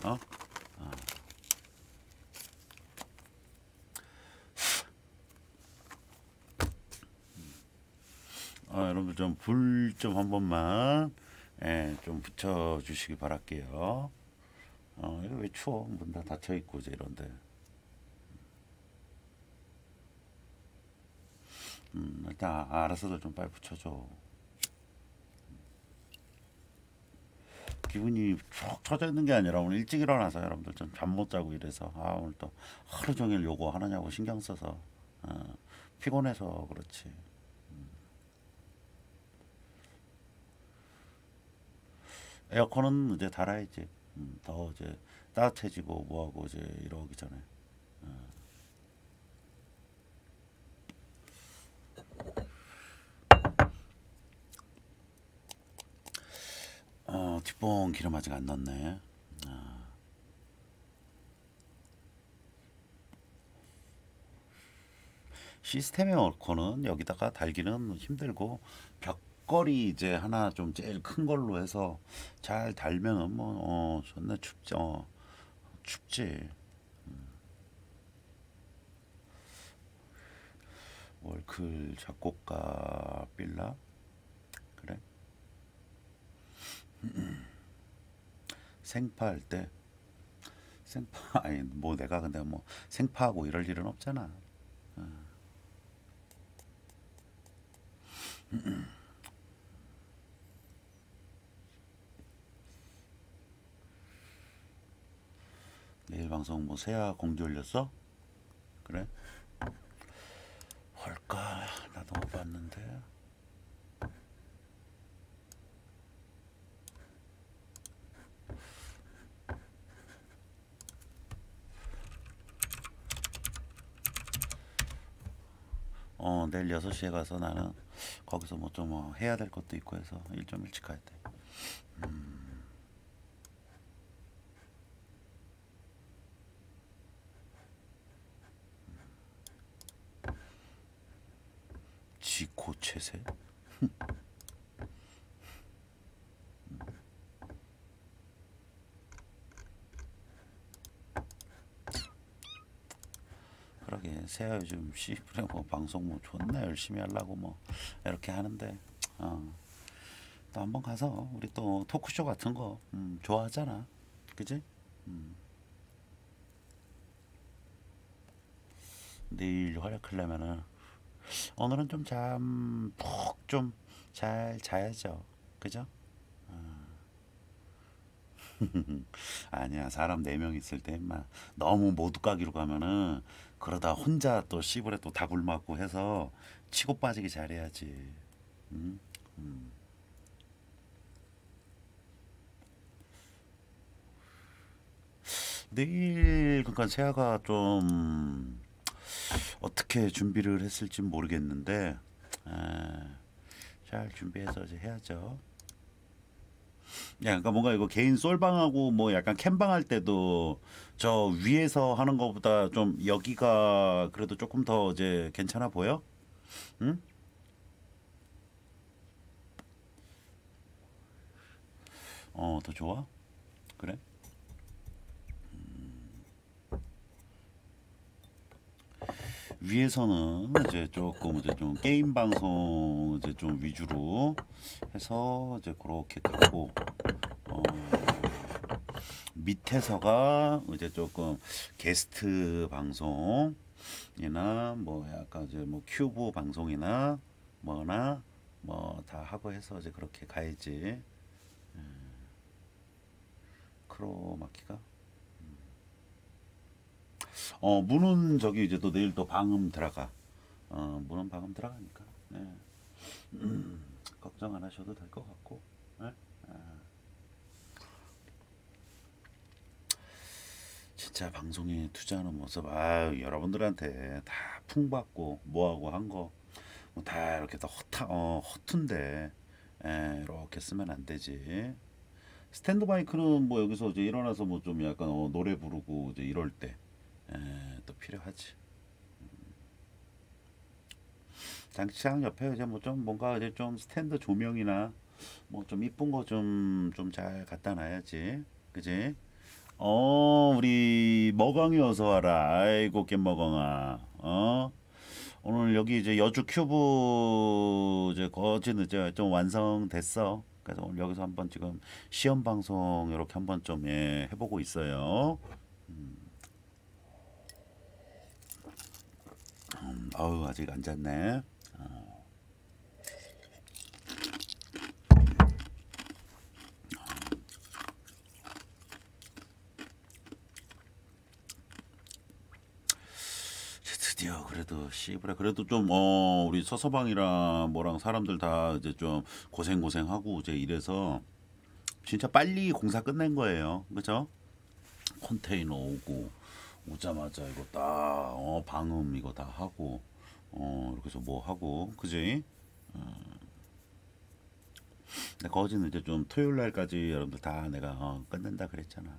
Speaker 1: 여러분들 좀 불 좀 한 번만 좀 붙여 주시기 바랄게요. 이거 왜 추워? 문 다 닫혀 있고 이제 이런데. 일단 알아서도 좀 빨리 붙여줘. 기분이 쭉 처져 있는 게 아니라 오늘 일찍 일어나서 여러분들 좀 잠 못 자고 이래서 오늘 또 하루 종일 요거 하느냐고 신경 써서 피곤해서 그렇지. 에어컨은 이제 달아야지. 더 이제 따뜻해지고 뭐하고 이제 이러기 전에. 뒷봉 기름 아직 안 넣었네. 시스템 에어컨은 여기다가 달기는 힘들고 벽걸이 이제 하나 좀 제일 큰 걸로 해서 잘 달면은 뭐 존나 춥죠. 춥지. 월클 작곡가 빌라 그래. 생파할 때 생파 아니 뭐 내가 근데 뭐 생파하고 이럴 일은 없잖아. 내일 방송 뭐 새야 공지 올렸어? 그래? 헐까 나도 못 봤는데. 내일 6시에 가서 나는 거기서 뭐 좀 해야 될 것도 있고 해서 일 좀 일찍 가야 돼. 지코체세? 그러게 새야 요즘 씨부레 뭐 방송 뭐 존나 열심히 하려고 뭐 이렇게 하는데 또 한번 가서 우리 또 토크쇼 같은 거 좋아하잖아, 그지? 내일 활약하려면은 오늘은 좀 잠 푹 좀 잘 자야죠, 그죠? 아니야 사람 4명 있을 때 임마 너무 모두 까기로 가면은 그러다 혼자 또 씨부레 또 다불 맞고 해서 치고 빠지기 잘해야지. 음? 내일 그러니까 세아가 좀 어떻게 준비를 했을지 모르겠는데 잘 준비해서 이제 해야죠. 야, 그러니까 뭔가 이거 개인 솔방하고 뭐 약간 캠방 할 때도 저 위에서 하는 것보다 좀 여기가 그래도 조금 더 이제 괜찮아 보여? 응? 더 좋아? 그래? 위에서는 이제 조금 이제 좀 게임 방송 이제 좀 위주로 해서 이제 그렇게 갖고 밑에서가 이제 조금 게스트 방송이나 뭐 약간 이제 뭐 큐브 방송이나 뭐나 뭐 다 하고 해서 이제 그렇게 가야지. 크로마키가 문은 저기 이제 또 내일 또 방음 들어가. 문은 방음 들어가니까. 네. 걱정 안 하셔도 될 것 같고. 네? 진짜 방송에 투자하는 모습, 여러분들한테 다 풍받고 뭐하고 한 거 뭐 다 이렇게 다 허튼데 이렇게 쓰면 안 되지. 스탠드 마이크는 뭐 여기서 이제 일어나서 뭐 좀 약간 노래 부르고 이제 이럴 때 또 필요하지. 장치장 옆에 이제 뭐 좀 뭔가 이제 좀 스탠드 조명이나 뭐 좀 이쁜 거 좀 잘 갖다 놔야지, 그지? 우리 머광이 어서 와라. 아이고 깻머광아. 오늘 여기 이제 여주 큐브 이제 거진 이제 좀 완성됐어. 그래서 오늘 여기서 한번 지금 시험 방송 이렇게 한번 좀 해보고 있어요. 아우 아직 안 잤네. 드디어 그래도 씨부레 그래도 좀 우리 서서방이랑 뭐랑 사람들 다 이제 좀 고생하고 이제 이래서 진짜 빨리 공사 끝낸 거예요. 그죠? 컨테이너 오자마자 이거 딱 방음 이거 다 하고 이렇게 해서 뭐 하고 그지? 근데 거기는 이제 좀 토요일 날까지 여러분들 다 내가 끝낸다 그랬잖아.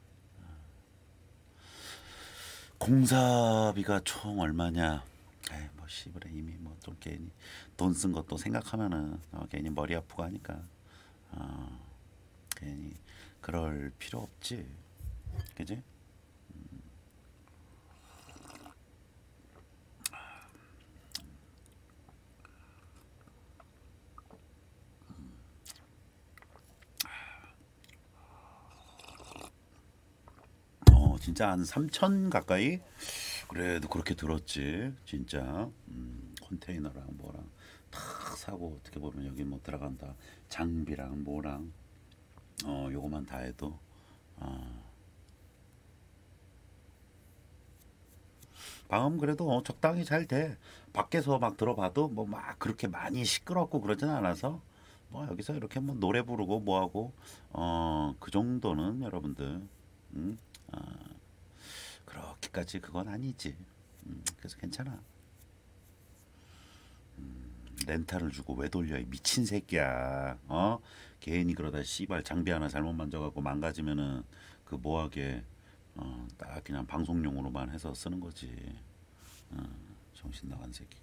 Speaker 1: 공사비가 총 얼마냐? 에이 뭐 씨부레 이미 뭐 좀 괜히 돈 쓴 것도 생각하면은 괜히 머리 아프고 하니까 괜히 그럴 필요 없지. 그지? 진짜 한 3천 가까이? 그래도 그렇게 들었지 진짜. 컨테이너랑 뭐랑 탁 사고 어떻게 보면 여기 뭐 들어간다 장비랑 뭐랑 요거만 다 해도 방음 그래도 적당히 잘 돼. 밖에서 막 들어봐도 뭐 막 그렇게 많이 시끄럽고 그러진 않아서 뭐 여기서 이렇게 뭐 노래 부르고 뭐 하고 그 정도는 여러분들 그렇게까지 그건 아니지. 그래서 괜찮아. 렌탈을 주고 왜 돌려 이 미친 새끼야. 괜히 그러다 씨발 장비 하나 잘못 만져갖고 망가지면은 그 뭐하게 딱 그냥 방송용으로만 해서 쓰는 거지. 정신 나간 새끼가.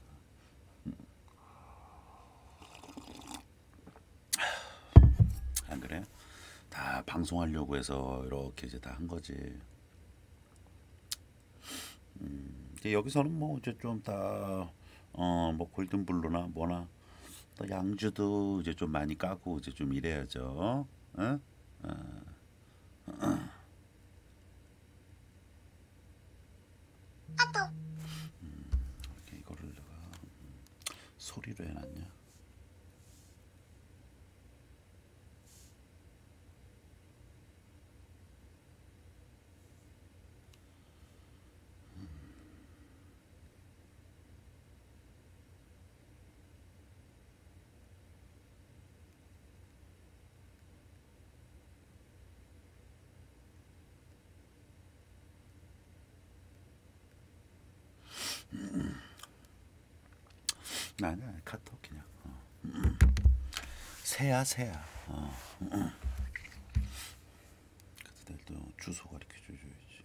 Speaker 1: 안 그래? 다 방송하려고 해서 이렇게 이제 다 한 거지. 이제 여기서는 뭐 이제 좀 다 뭐 골든블루나 뭐나 또 양주도 이제 좀 많이 까고 이제 좀 이래야죠. 응? 이렇게 이거를 내가 소리로 해놨냐? 아니야 카톡 그냥 새야 새야. 그때 또 주소 가르쳐 줘야지.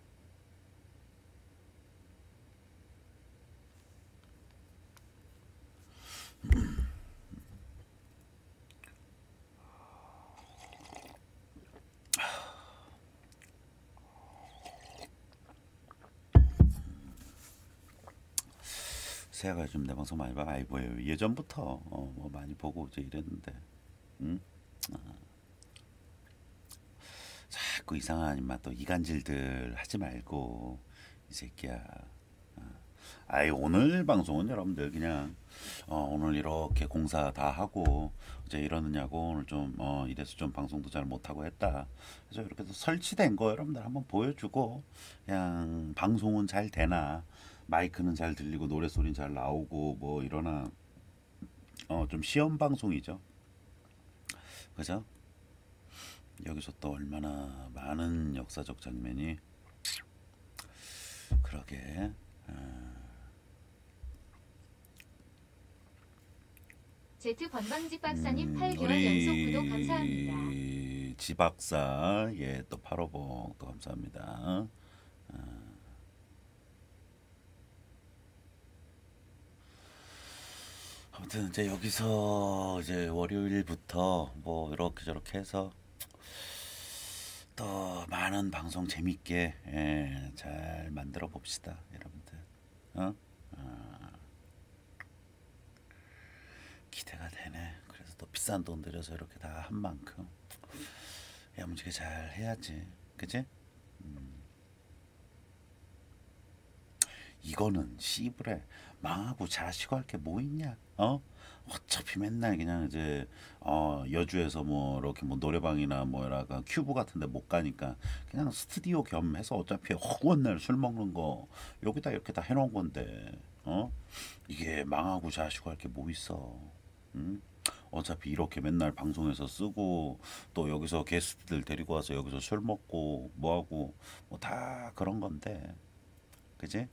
Speaker 1: 새야가 좀 내 방송 많이 봐. 아이 뭐예요? 예전부터 뭐 많이 보고 이제 이랬는데, 응? 자꾸 이상한 인마 또 이간질들 하지 말고 이 새끼야. 아이 오늘 방송은 여러분들 그냥 오늘 이렇게 공사 다 하고 이제 이러느냐고 오늘 좀 이래서 좀 방송도 잘 못하고 했다. 그래서 이렇게 해서 설치된 거 여러분들 한번 보여주고 그냥 방송은 잘 되나 마이크는 잘 들리고 노래 소리는 잘 나오고 뭐 이러나 좀 시험 방송이죠. 그죠? 여기서 또 얼마나 많은 역사적 장면이 그러게.
Speaker 2: 제트 건방지 박사님 8개월 연속 구독 감사합니다.
Speaker 1: 지박사 또 8호봉 또 감사합니다. 아무튼 이제 여기서 이제 월요일부터 뭐 이렇게 저렇게 해서 또 많은 방송 재밌게 잘 만들어 봅시다, 여러분들. 기대가 되네. 그래서 또 비싼 돈 들여서 이렇게 다 한 만큼 야무지게 잘 해야지, 그치? 이거는 씨부레 망하고 자시고 할 게 뭐 있냐? 어차피 맨날 그냥 이제 여주에서 뭐 이렇게 뭐 노래방이나 뭐 약간 큐브 같은데 못 가니까 그냥 스튜디오 겸해서 어차피 허구한 날 술 먹는 거 여기다 이렇게 다 해놓은 건데 이게 망하고 자시고 할 게 뭐 있어? 어차피 이렇게 맨날 방송에서 쓰고 또 여기서 게스트들 데리고 와서 여기서 술 먹고 뭐 하고 뭐 다 그런 건데, 그지?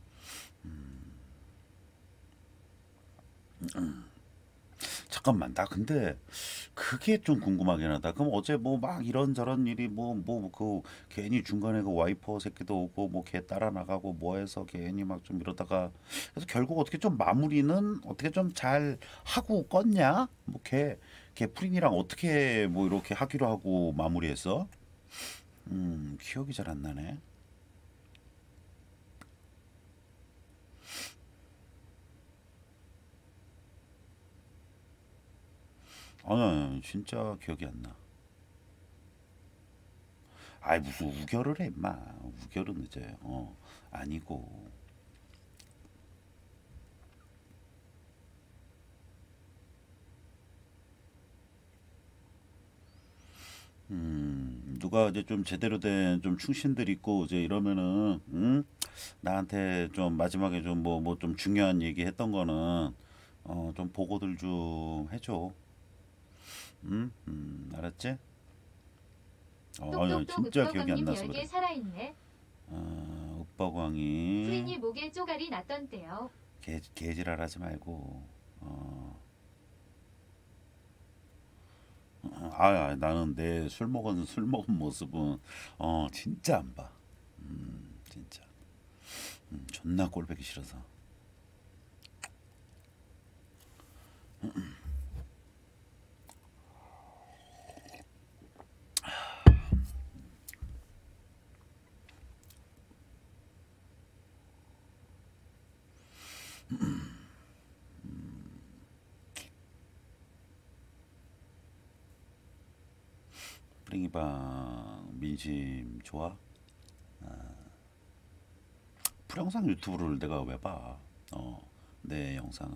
Speaker 1: 잠깐만, 나 근데 그게 좀 궁금하긴 하다. 그럼 어제 뭐 막 이런저런 일이 뭐 그 괜히 중간에 그 와이퍼 새끼도 오고 뭐 걔 따라 나가고 뭐 해서 괜히 막 좀 이러다가, 그래서 결국 어떻게 좀 마무리는 어떻게 좀 잘 하고 껐냐? 뭐 걔 프린이랑 어떻게 뭐 이렇게 하기로 하고 마무리했어? 기억이 잘 안 나네. 아니, 진짜 기억이 안 나. 아이, 무슨 우결을 해 임마. 우결은 이제 아니고. 누가 이제 좀 제대로 된 좀 충신들 있고 이제 이러면은, 나한테 좀 마지막에 좀 뭐 좀 중요한 얘기 했던 거는 좀 보고들 좀 해줘. 알았지? 아니,
Speaker 2: 똑똑똑
Speaker 1: 진짜 기억이 안
Speaker 2: 윽박왕님
Speaker 1: 나서
Speaker 2: 열개
Speaker 1: 그래.
Speaker 2: 살아있네.
Speaker 1: 윽박왕이
Speaker 2: 프린이 목에 쪼가리 났던데요.
Speaker 1: 개지랄하지 말고. 나는 내 술 먹은 모습은 진짜 안 봐. 진짜. 존나 꼴보기 싫어서. 프링이방 민심 좋아? 풀영상 유튜브를 내가 왜 봐? 내 영상은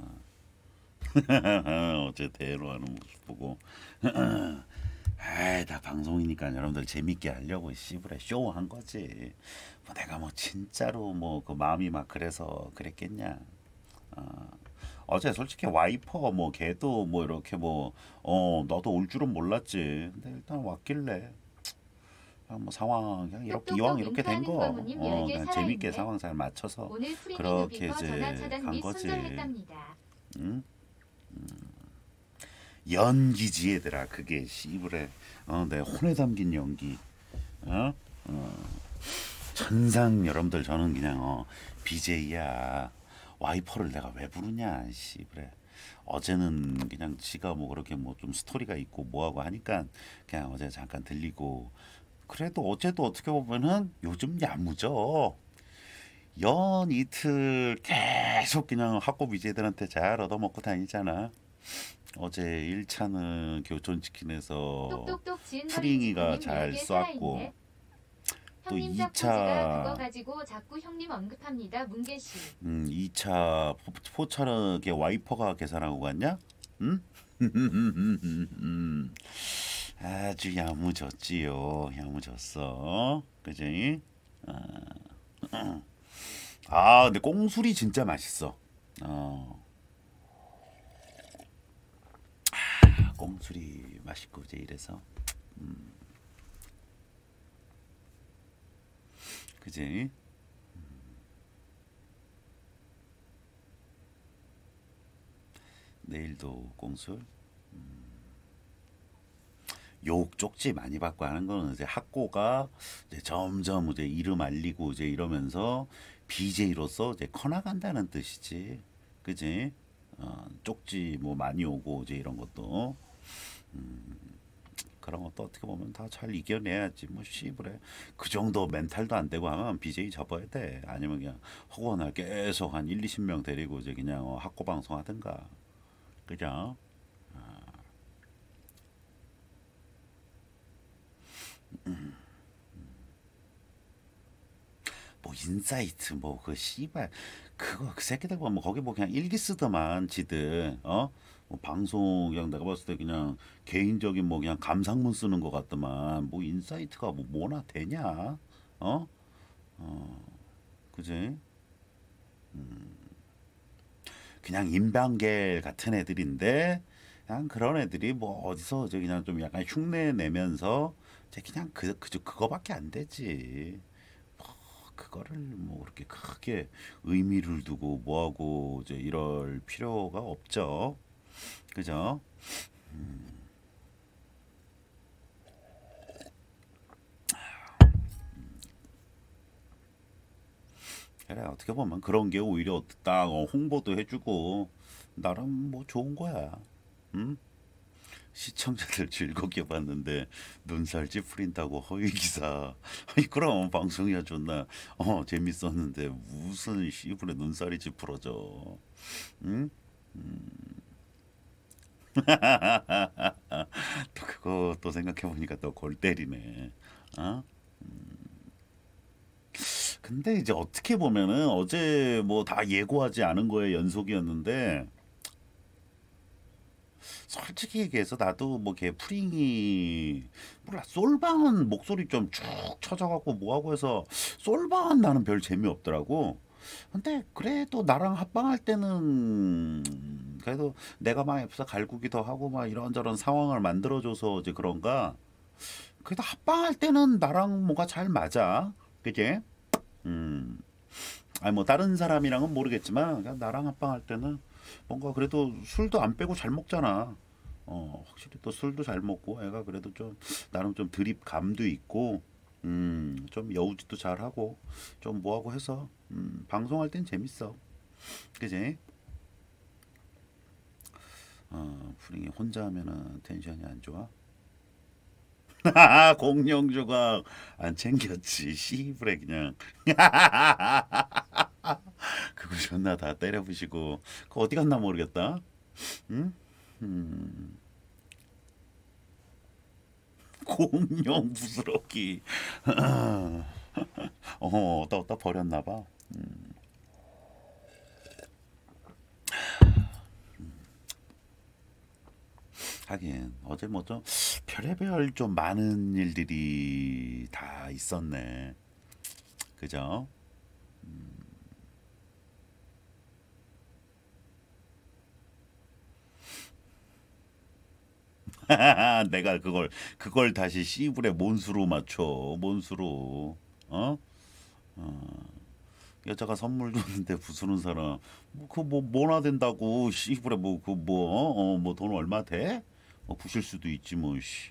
Speaker 1: 어제 대회로 하는 모습 보고 아이, 다 방송이니까 여러분들 재밌게 하려고 씨부레 쇼한 거지. 뭐 내가 뭐 진짜로 뭐 그 마음이 막 그래서 그랬겠냐. 어제 솔직히 와이퍼 뭐 걔도 뭐 이렇게 뭐 나도 올 줄은 몰랐지. 근데 일단 왔길래 그냥 뭐 상황 그냥 이렇게 이왕
Speaker 2: 똑똑똑
Speaker 1: 이렇게 된
Speaker 2: 잉크하는
Speaker 1: 거
Speaker 2: 광우님 열개
Speaker 1: 그냥 재밌게
Speaker 2: 살아있네.
Speaker 1: 상황 잘 맞춰서
Speaker 2: 오늘 프린이
Speaker 1: 그렇게
Speaker 2: 누비커 전화
Speaker 1: 이제
Speaker 2: 차단
Speaker 1: 간
Speaker 2: 및
Speaker 1: 거지.
Speaker 2: 손절했답니다.
Speaker 1: 응? 연기지 얘들아, 그게 씨부레 내 혼에 담긴 연기. 어? 천상 여러분들, 저는 그냥 BJ야. 와이퍼를 내가 왜 부르냐 씨부레. 어제는 그냥 지가 뭐 그렇게 뭐 좀 스토리가 있고 뭐하고 하니까 그냥 어제 잠깐 들리고. 그래도 어제도 어떻게 보면은 요즘 야무져. 연 이틀 계속 그냥 학고 BJ들한테 잘 얻어먹고 다니잖아. 어제 1차는 교촌치킨에서
Speaker 2: 똑똑똑 지은
Speaker 1: 프링이가
Speaker 2: 거인지
Speaker 1: 잘
Speaker 2: 열개
Speaker 1: 쐈고,
Speaker 2: 살아있네.
Speaker 1: 또
Speaker 2: 형님 짝포즈가 그거
Speaker 1: 2차
Speaker 2: 가지고 자꾸 형님 언급합니다. 문계씨.
Speaker 1: 2차 포차는 이렇게 와이퍼가 계산하고 갔냐? 응? 아주 야무졌지요. 야무졌어. 그지? 근데 꽁술이 진짜 맛있어. 꽁술이 맛있고 이제 이래서. 그지? 내일도 꽁술. 욕 쪽지 많이 받고 하는 거는 이제 학고가 이제 점점 이제 이름 알리고 이제 이러면서 BJ로서 이제 커나간다는 뜻이지. 그지? 쪽지 뭐 많이 오고 이제 이런 것도 그런 것도 어떻게 보면 다 잘 이겨내야지. 뭐 씨부래 그 정도 멘탈도 안 되고 하면 BJ 접어야 돼. 아니면 그냥 허구나 계속 한 1, 20명 데리고 이제 그냥 학고 방송 하든가. 그죠? 뭐 인사이트 뭐 그 씨발 그거 그 새끼들 보면 거기 뭐 그냥 일기 쓰더만 지들 뭐 방송 그냥 내가 봤을 때 그냥 개인적인 뭐 그냥 감상문 쓰는 것 같더만. 뭐 인사이트가 뭐 뭐나 되냐. 어? 그지? 그냥 임방겔 같은 애들인데 그냥 그런 애들이 뭐 어디서 이제 그냥 좀 약간 흉내 내면서 이제 그냥 그거밖에 안 되지. 뭐 그거를 뭐 그렇게 크게 의미를 두고 뭐하고 이제 이럴 필요가 없죠. 그죠? 그래 어떻게 보면 그런 게 오히려 딱 홍보도 해주고 나름 뭐 좋은 거야. 응? 시청자들 즐겁게 봤는데 눈살 찌푸린다고 허위 기사. 아니 그럼 방송이야 존나 재밌었는데 무슨 씨부레 눈살이 찌푸러져. 응? 또 그거 또 생각해 보니까 또 골 때리네. 어? 근데 이제 어떻게 보면은 어제 뭐 다 예고하지 않은 거에 연속이었는데 솔직히 얘기해서 나도 뭐 걔 프링이 몰라 솔방은 목소리 좀 쭉 쳐져갖고 뭐하고 해서 솔방은 나는 별 재미없더라고. 근데 그래도 나랑 합방할 때는 그래도 내가 막 옆에서 갈구기 더 하고 막 이런저런 상황을 만들어줘서 이제 그런가. 그래도 합방할 때는 나랑 뭐가 잘 맞아. 그지? 음. 아니 뭐 다른 사람이랑은 모르겠지만 그냥 나랑 합방할 때는 뭔가 그래도 술도 안 빼고 잘 먹잖아. 확실히 또 술도 잘 먹고 애가 그래도 좀 나름 좀 드립감도 있고 좀 여우짓도 잘하고 좀 뭐하고 해서 방송할 땐 재밌어. 그지? 프링이 혼자 하면은 텐션이 안 좋아. 공룡 조각 안 챙겼지 씨부레 그냥. 그거 존나 다 때려 부시고 그거 어디 갔나 모르겠다. 응? 음. 공룡 부스러기. 어디다 버렸나 봐. 하긴 어제 뭐 좀 별의별 좀 많은 일들이 다 있었네. 그죠? 내가 그걸 다시 씨불에 몬수로 맞춰. 몬수로. 어? 여자가 선물 줬는데 부수는 사람 뭐그뭐 뭐나 된다고 씨불에 뭐 돈 얼마 돼? 부실 수도 있지 뭐 씨.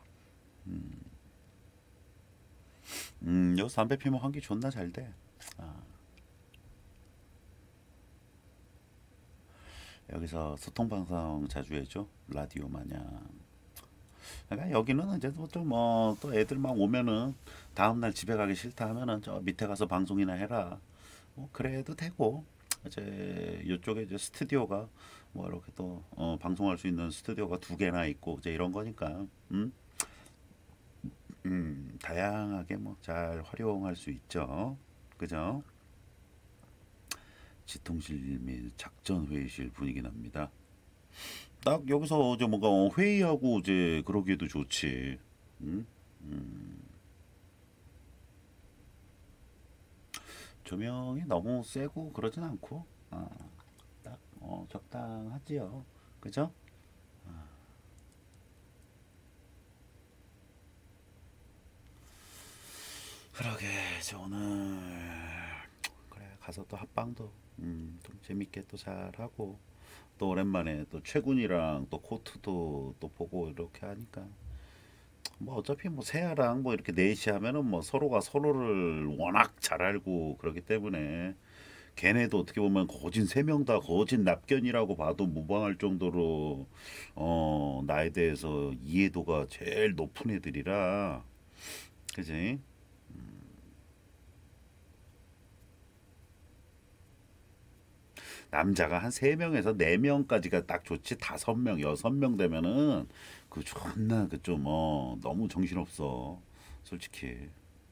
Speaker 1: 여기서 담배 피면 환기 존나 잘 돼. 아, 여기서 소통 방송 자주 해줘. 라디오 마냥. 그러니까 여기는 이제 뭐좀또 애들 막 오면은 다음 날 집에 가기 싫다 하면은 저 밑에 가서 방송이나 해라. 뭐 그래도 되고 이제 이쪽에 이제 스튜디오가 뭐 이렇게 또 방송할 수 있는 스튜디오가 두 개나 있고 이제 이런 거니까 다양하게 뭐 잘 활용할 수 있죠. 그죠? 지통실 및 작전 회의실 분위기 납니다. 딱 여기서 이제 뭔가 회의하고 이제 그러기에도 좋지. 음? 조명이 너무 세고 그러진 않고 딱 적당하지요. 그죠? 그러게 이제 오늘 그래 가서 또 합방도 좀 재밌게 또 잘하고 또 오랜만에 또 최군이랑 또 코트도 또 보고 이렇게 하니까 뭐 어차피 뭐 세아랑 뭐 이렇게 넷이 하면은 뭐 서로가 서로를 워낙 잘 알고 그러기 때문에 걔네도 어떻게 보면 거진 세 명 다 거진 납견이라고 봐도 무방할 정도로 나에 대해서 이해도가 제일 높은 애들이라 그지? 남자가 한 세명에서네명까지가 딱 좋지 다섯 명 여섯 명 되면은 그 존나 그 좀 너무 정신없어 솔직히.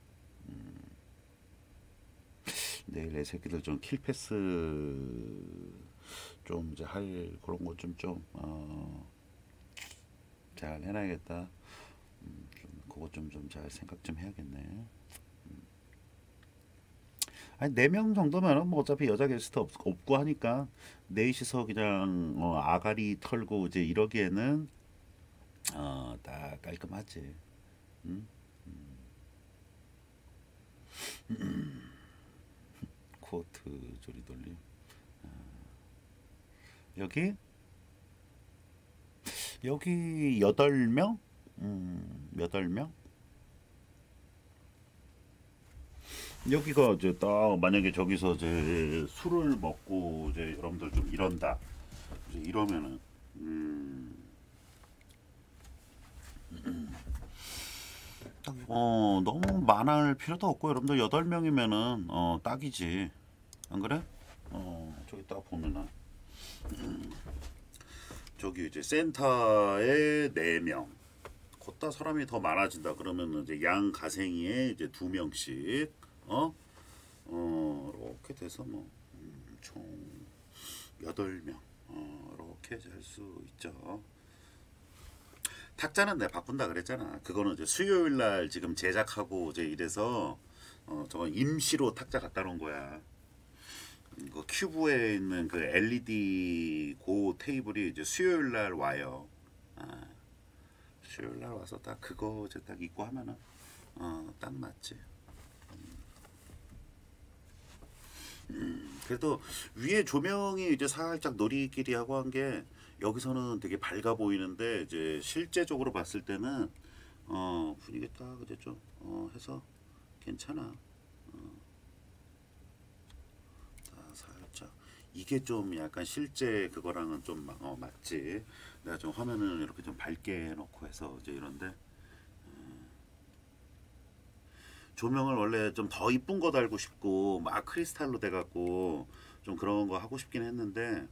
Speaker 1: 내일 내 새끼들 좀 킬패스 좀 이제 할 그런 거 잘 해놔야겠다. 그거 좀 잘 생각 좀 해야겠네. 한 4명 정도면은 뭐 어차피 여자 게스트 없고 하니까 넷이서 그냥 아가리 털고 이제 이러기에는 딱 깔끔하지. 응? 코트 조리 돌림. 여기 8명? 8명? 여기가 이제 딱 만약에 저기서 이제 술을 먹고 이제 여러분들 좀 이런다. 이제 이러면은 너무 많을 필요도 없고 여러분들 8명이면은 딱이지. 안 그래? 저기 딱 보면은 저기 이제 센터에 4명. 걷다 사람이 더 많아진다. 그러면 이제 양 가생이에 이제 2명씩 이렇게 돼서 뭐 총 8명 이렇게 잘 수 있죠. 탁자는 내가 바꾼다 그랬잖아. 그거는 이제 수요일 날 지금 제작하고 이제 이래서 저건 임시로 탁자 갖다 놓은 거야. 그 큐브에 있는 그 LED 고 테이블이 이제 수요일 날 와요. 수요일 날 와서 딱 그거 이제 딱 입고 하면은 딱 맞지. 그래도 위에 조명이 이제 살짝 놀이끼리하고 한 게 여기서는 되게 밝아 보이는데 이제 실제적으로 봤을 때는 분위기 딱 이제 좀 해서 괜찮아. 살짝 이게 좀 약간 실제 그거랑은 좀 맞지. 내가 좀 화면을 이렇게 좀 밝게 해놓고 해서 이제 이런데 조명을 원래 좀 더 이쁜 거 달고 싶고 막 크리스탈로 돼갖고 좀 그런 거 하고 싶긴 했는데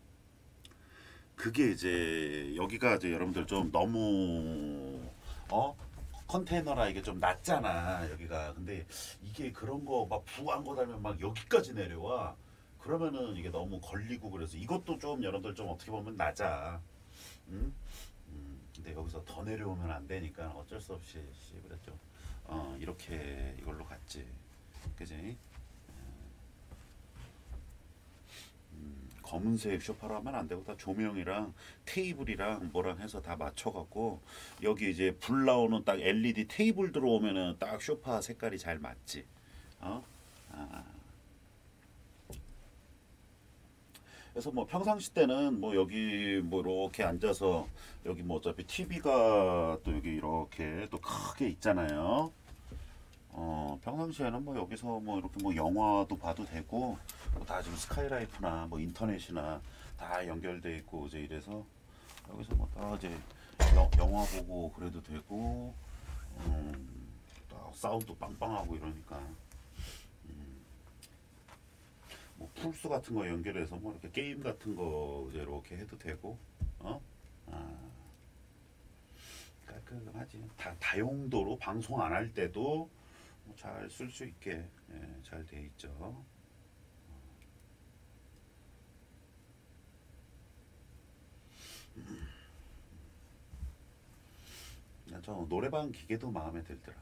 Speaker 1: 그게 이제 여기가 이제 여러분들 좀 너무 컨테이너라 이게 좀 낮잖아 여기가. 근데 이게 그런 거 막 부한 거 달면 막 여기까지 내려와. 그러면은 이게 너무 걸리고 그래서 이것도 좀 여러분들 좀 어떻게 보면 낮아. 응? 근데 여기서 더 내려오면 안 되니까 어쩔 수 없이 그랬죠. 이렇게 이걸로 갔지. 그지? 검은색 쇼파로 하면 안 되고 다 조명이랑 테이블이랑 뭐랑 해서 다 맞춰갖고 여기 이제 불 나오는 딱 LED 테이블 들어오면은 딱 쇼파 색깔이 잘 맞지. 그래서 뭐 평상시 때는 뭐 여기 뭐 이렇게 앉아서 여기 뭐 어차피 TV가 또 여기 이렇게 또 크게 있잖아요. 평상시에는 뭐 여기서 뭐 이렇게 뭐 영화도 봐도 되고 뭐다 지금 스카이라이프나 뭐 인터넷이나 다 연결돼 있고 이제 이래서 여기서 뭐 다 이제 영화 보고 그래도 되고 딱 사운드 빵빵하고 이러니까 뭐 풀스 같은 거 연결해서 뭐 이렇게 게임 같은 거 이제 이렇게 해도 되고 깔끔하지. 다용도로 방송 안 할 때도 잘 쓸 수 있게 잘 돼 있죠. 저 노래방 기계도 마음에 들더라.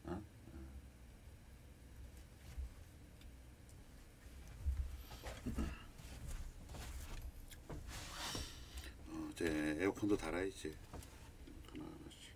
Speaker 1: 이제 에어컨도 달아야지. 하나씩.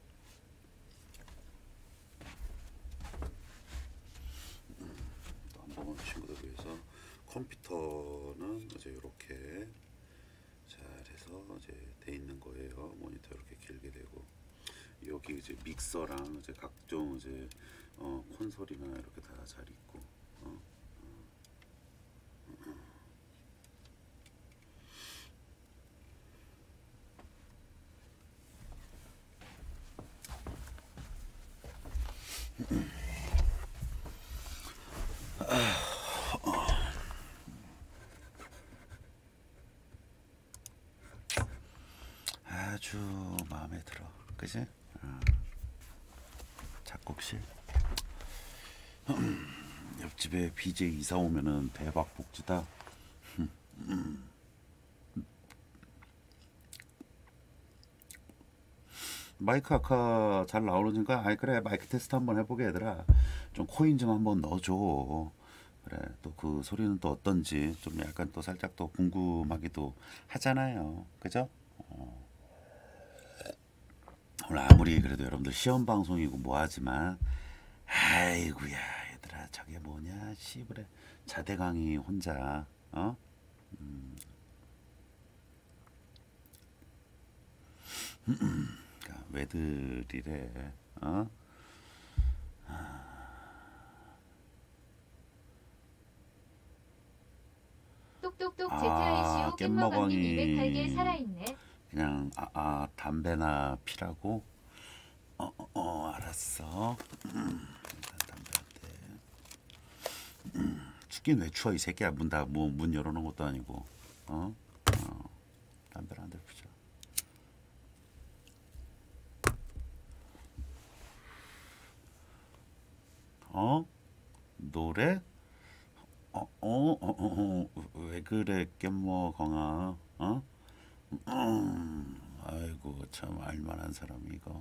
Speaker 1: 또 안 보는 친구들 위해서 컴퓨터는 이제 이렇게 잘해서 이제 돼 있는 거예요. 모니터 이렇게 길게 되고 여기 이제 믹서랑 이제 각종 이제 콘솔이나 이렇게 다 잘 있고. 아주 마음에 들어. 그지? 작곡실. 옆집에 BJ 이사 오면은 대박 복지다. 마이크 아까 잘 나오는가? 아이 그래 마이크 테스트 한번 해보게 얘들아. 좀 코인 좀 한번 넣어줘. 그래 또 그 소리는 또 어떤지 좀 약간 또 살짝 또 궁금하기도 하잖아요. 그죠? 오늘 아무리 그래도 여러분들 시험 방송이고 뭐하지만 아이고야 얘들아 저게 뭐냐 씨부래 자대강이 혼자 그러니까 왜들이래
Speaker 2: 똑똑똑
Speaker 1: 아,
Speaker 2: ZRCO 깻먹왕님
Speaker 1: 깻먹왕이
Speaker 2: 208개 살아있네.
Speaker 1: 그냥 담배나 피라고 알았어 일단 담배 한대 춥긴 왜 추워 이 새끼야 문 열어놓은 것도 아니고 담배를 한 대 피자 노래 왜 그래 깻먹엉아 아이고 참 알만한 사람이 이거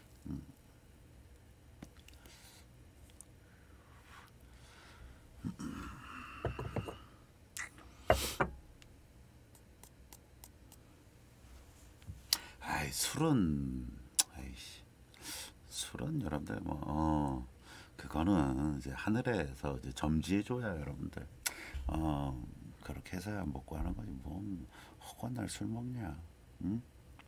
Speaker 1: 아이 술은 여러분들 그거는 이제 하늘에서 이제 점지해줘야 여러분들 그렇게 해서야 먹고 하는 거지 뭔 허건 날 술 먹냐 응?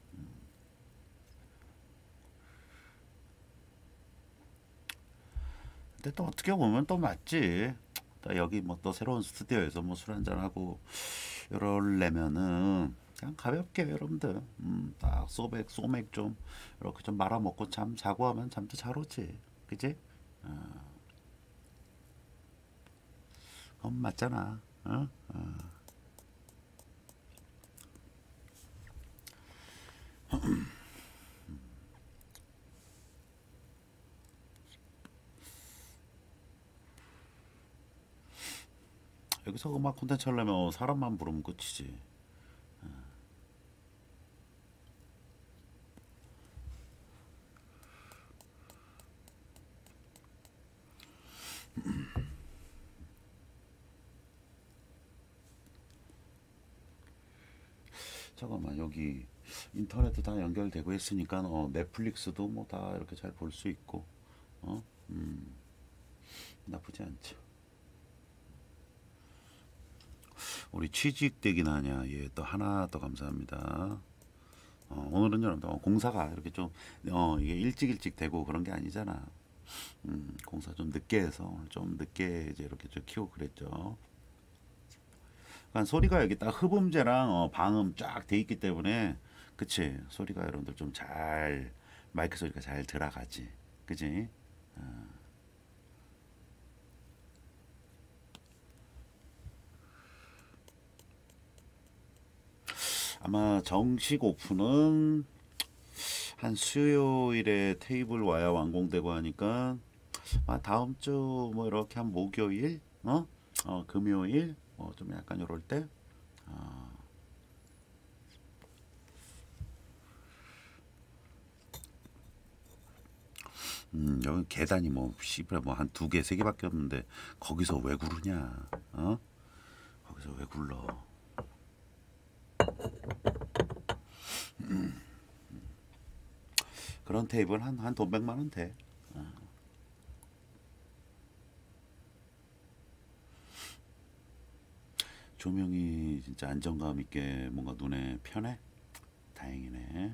Speaker 1: 근데 또 어떻게 보면 또 맞지 또 여기 뭐 또 새로운 스튜디오에서 뭐 술 한잔 하고 이러려면은 그냥 가볍게 여러분들 딱 소맥 좀 이렇게 좀 말아 먹고 잠 자고 하면 잠도 잘 오지 그지? 그건 맞잖아 여기서 음악 콘텐츠 하려면 사람만 부르면 끝이지 잠깐만 여기 인터넷도 다 연결되고 있으니까 넷플릭스도 뭐 다 이렇게 잘 볼 수 있고 나쁘지 않죠. 우리 취직되긴 하냐 예 또 하나 더 감사합니다. 오늘은 여러분들 공사가 이렇게 좀 이게 일찍 되고 그런 게 아니잖아. 공사 좀 늦게 해서 오늘 좀 늦게 이제 이렇게 좀 키우고 그랬죠. 그러니까 소리가 여기 딱 흡음재랑 방음 쫙 돼 있기 때문에 그치 소리가 여러분들 좀 잘 마이크 소리가 잘 들어가지 그지? 아마 정식 오픈은 한 수요일에 테이블 와야 완공되고 하니까 다음 주 뭐 이렇게 한 목요일 금요일 좀 약간 요럴 때 여기 계단이 뭐 씨발 뭐 한 2개 3개밖에 없는데 거기서 왜 구르냐 거기서 왜 굴러 그런 테이블 한 돈 100만원 돼 조명이 진짜 안정감 있게 뭔가 눈에 편해 다행이네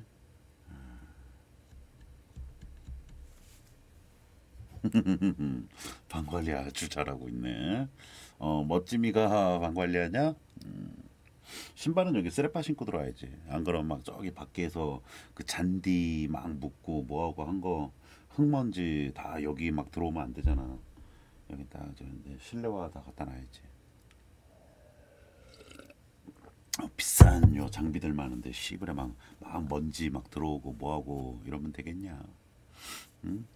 Speaker 1: 방 관리 아주 잘하고 있네. 멋짐이가 방 관리하냐? 신발은 여기 쓰레빠 신고 들어와야지. 안 그러면 막 저기 밖에서 그 잔디 막 묻고 뭐하고 한 거 흙먼지 다 여기 막 들어오면 안 되잖아. 여기 딱 이제 실내화 다 갖다 놔야지. 비싼 요 장비들 많은데 씨부레 막 먼지 막 들어오고 뭐하고 이러면 되겠냐? 응?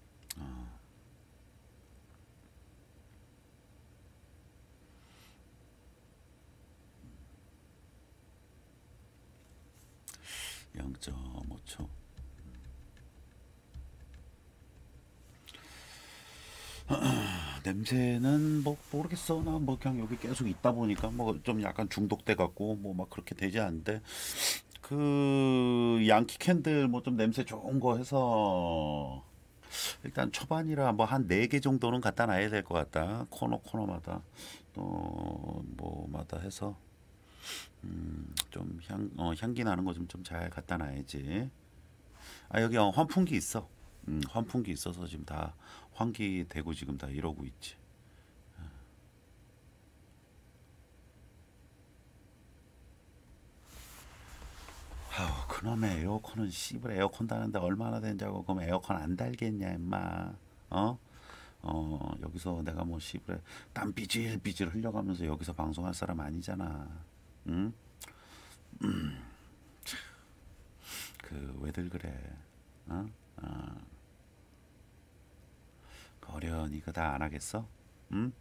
Speaker 1: (0.5초) 냄새는 뭐 모르겠어. 나 뭐 그냥 여기 계속 있다 보니까 뭐 좀 약간 중독돼 갖고 뭐 막 그렇게 되지 않는데 그 양키 캔들 뭐 좀 냄새 좋은 거 해서 일단 초반이라 뭐 한 4개 정도는 갖다 놔야 될 것 같다. 코너마다 또 뭐마다 해서 좀 향기 나는 거 좀 잘 갖다 놔야지. 아 여기 환풍기 있어. 환풍기 있어서 지금 다 환기되고 지금 다 이러고 있지. 아우 그놈의 에어컨은 씨발 에어컨 다는데 얼마나 된다고. 그럼 에어컨 안 달겠냐 임마. 어? 여기서 내가 뭐 씨발 땀 삐질삐질 흘려가면서 여기서 방송할 사람 아니잖아. 응? 그 왜들 그래. 어? 어련히 그 다 안 하겠어? 응?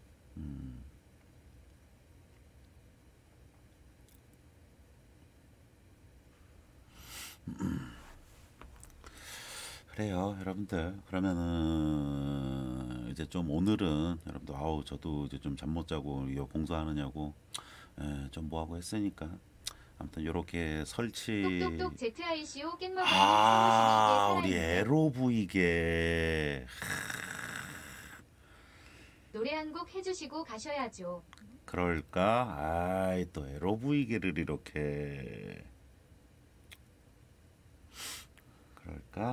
Speaker 1: 그래요, 여러분들. 그러면은 이제 좀 오늘은 여러분들 아우 저도 이제 좀 잠 못 자고 이거 공사하느냐고 좀 뭐하고 했으니까 아무튼 요렇게 설치.
Speaker 2: 똑똑똑 ZICO 깻먹이
Speaker 1: 아 우리
Speaker 2: 살아있어.
Speaker 1: 에로 부이게
Speaker 2: 노래 한 곡 해주시고 가셔야죠.
Speaker 1: 그럴까? 아이 또 에로 부이게를 이렇게 그럴까?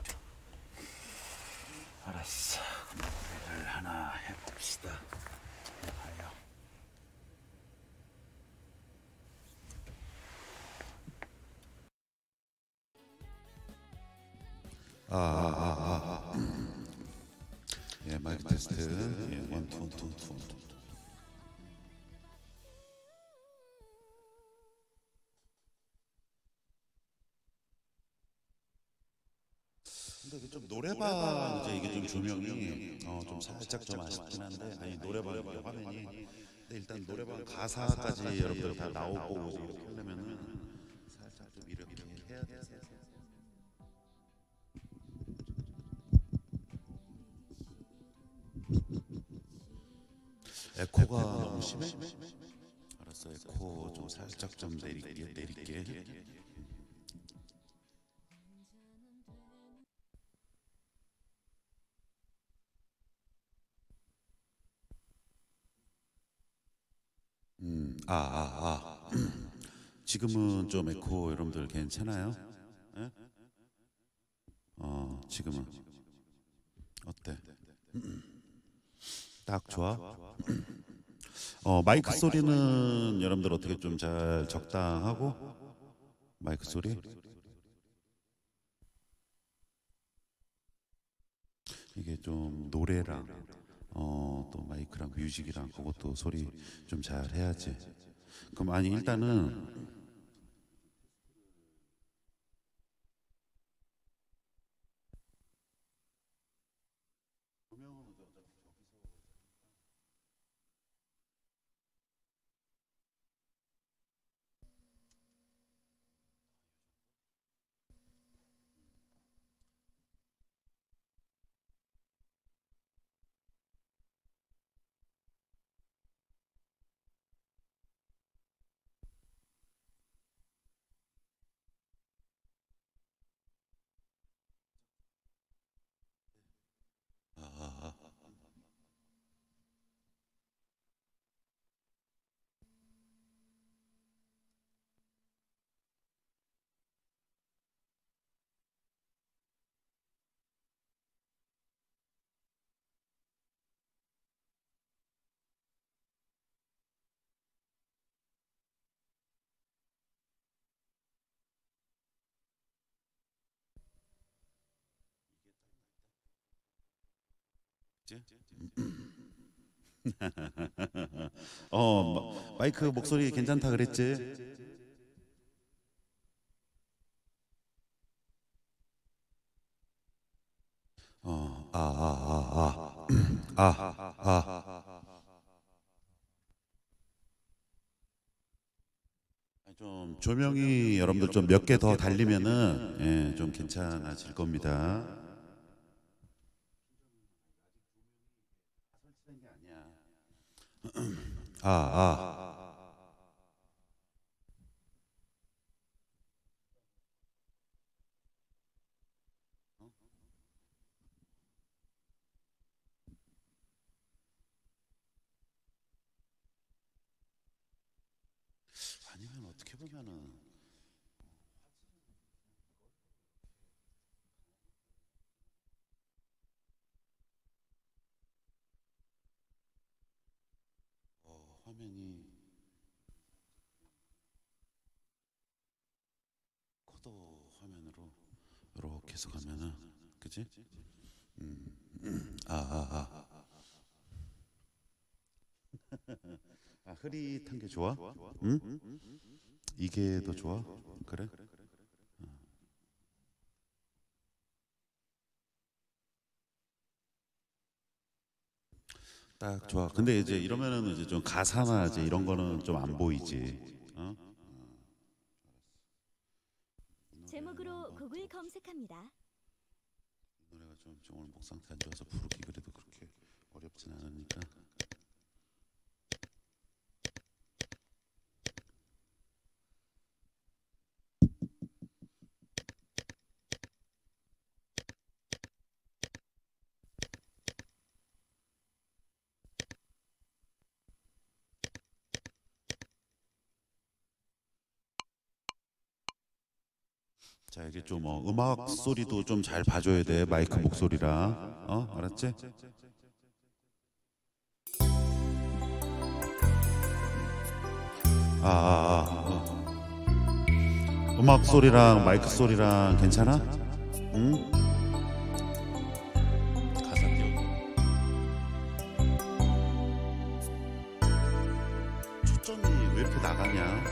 Speaker 1: 알았어. 노래를 하나 해봅시다. 해봐요. 예, 마이크 테스트. 예, 원, 투, 투, 투. 근데 이게 좀 노래방 이제 이게 좀 조명이 좀 살짝 좀 아쉽긴 한데 아니 노래방 이게 화면이 근데 일단 노래방 가사까지 여러분들 다 나오고 이제 이렇게 하려면은 살짝 좀 이렇게 해야 돼서 에코가 너무 심해? 알았어 에코 좀 살짝 좀 내릴게 지금은 좀 에코 여러분들 괜찮아요? 예? 지금은 어때? 딱 좋아? 마이크 소리는 여러분들 어떻게 좀 잘 적당하고? 마이크 소리? 이게 좀 노래랑 또 마이크랑 뮤직이랑 그것도 소리 좀 잘 해야지. 그럼 아니 일단은 마이크 목소리 괜찮다 그랬지? 좀 조명이 여러분들 좀 몇 개 더 달리면은 예, 좀 괜찮아질 겁니다. 아니면 어떻게 보면은 화면이 코더 화면으로 이렇게 해서 가면은 그치? 흐릿한 게 좋아? 응? 이게 더 좋아? 그래? 딱 좋아. 근데 이제 이러면은 이제 좀 가사나 이제 이런 거는 좀 안 보이지. 어?
Speaker 5: 제목으로 곡을 검색합니다.
Speaker 1: 이 노래가 좀 오늘 목 상태 안 좋아서 부르기 그래도 그렇게 어렵진 않으니까. 자, 이게 좀 음악 소리도 좀 잘 봐줘야 돼. 마이크 목소리랑. 알았지? 음악 소리랑 마이크 소리랑 괜찮아? 응? 가사 띄워. 초점이 왜 이렇게 나가냐?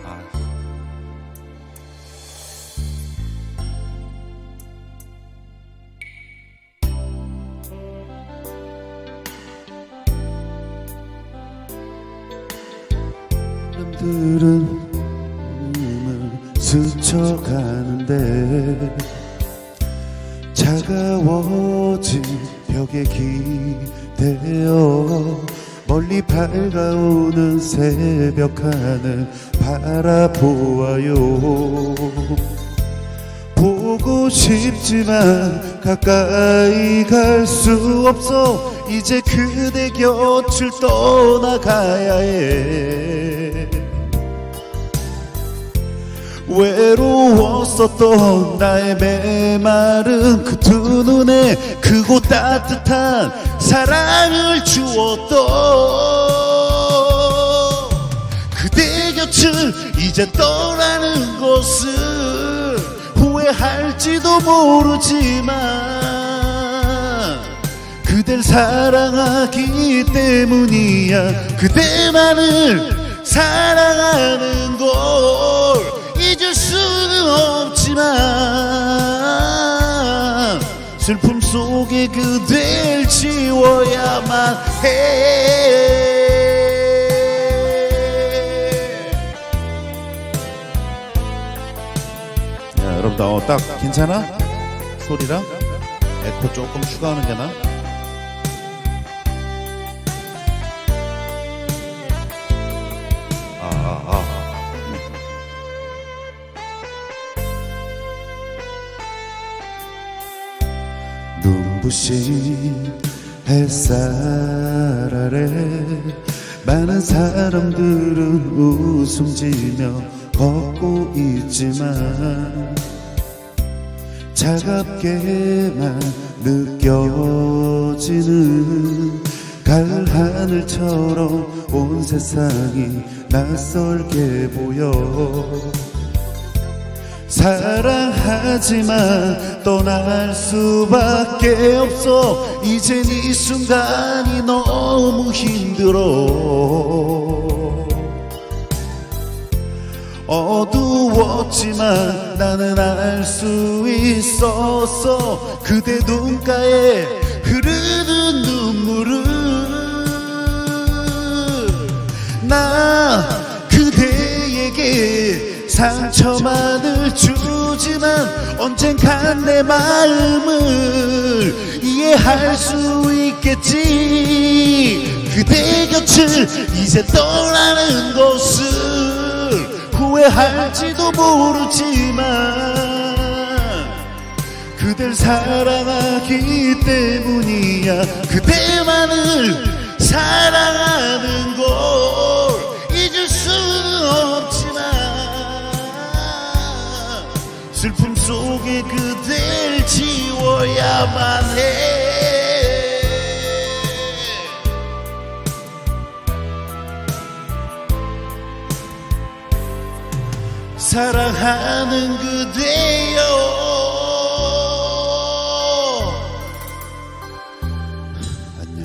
Speaker 3: 사람들은 꿈을 스쳐가는데 차가워진 벽에 기대어 멀리 밝아오는 새벽 하늘 바라보아요. 보고 싶지만 가까이 갈 수 없어. 이제 그대 곁을 떠나가야 해. 외로웠었던 나의 메마른 그 두 눈에 크고 따뜻한 사랑을 주었던 그대 곁을 이제 떠나는 것을 후회할지도 모르지만 그댈 사랑하기 때문이야. 그대만을 사랑하는 걸 잊을 수는 없지만 슬픔 속에 그댈 지워야만 해.
Speaker 1: 야, 여러분, 딱 괜찮아? 소리랑 에코 조금 추가하는 게 나아?
Speaker 3: 눈부신 햇살 아래 많은 사람들은 웃음 지며 걷고 있지만 차갑게만 느껴지는 가을 하늘처럼 온 세상이 낯설게 보여. 사랑하지만 떠날 수밖에 없어. 이젠 이 순간이 너무 힘들어. 어두웠지만 나는 알 수 있었어. 그대 눈가에 흐르는 눈물을 나 그대에게 상처만을 주지만 언젠간 내 마음을 이해할 수 있겠지. 그대 곁을 이제 떠나는 것을 후회할지도 모르지만 그댈 사랑하기 때문이야. 그대만을 사랑하는 걸 잊을 수는 없지만 슬픔 속에 그댈 지워야만 해. 사랑하는 그대여. 안녕.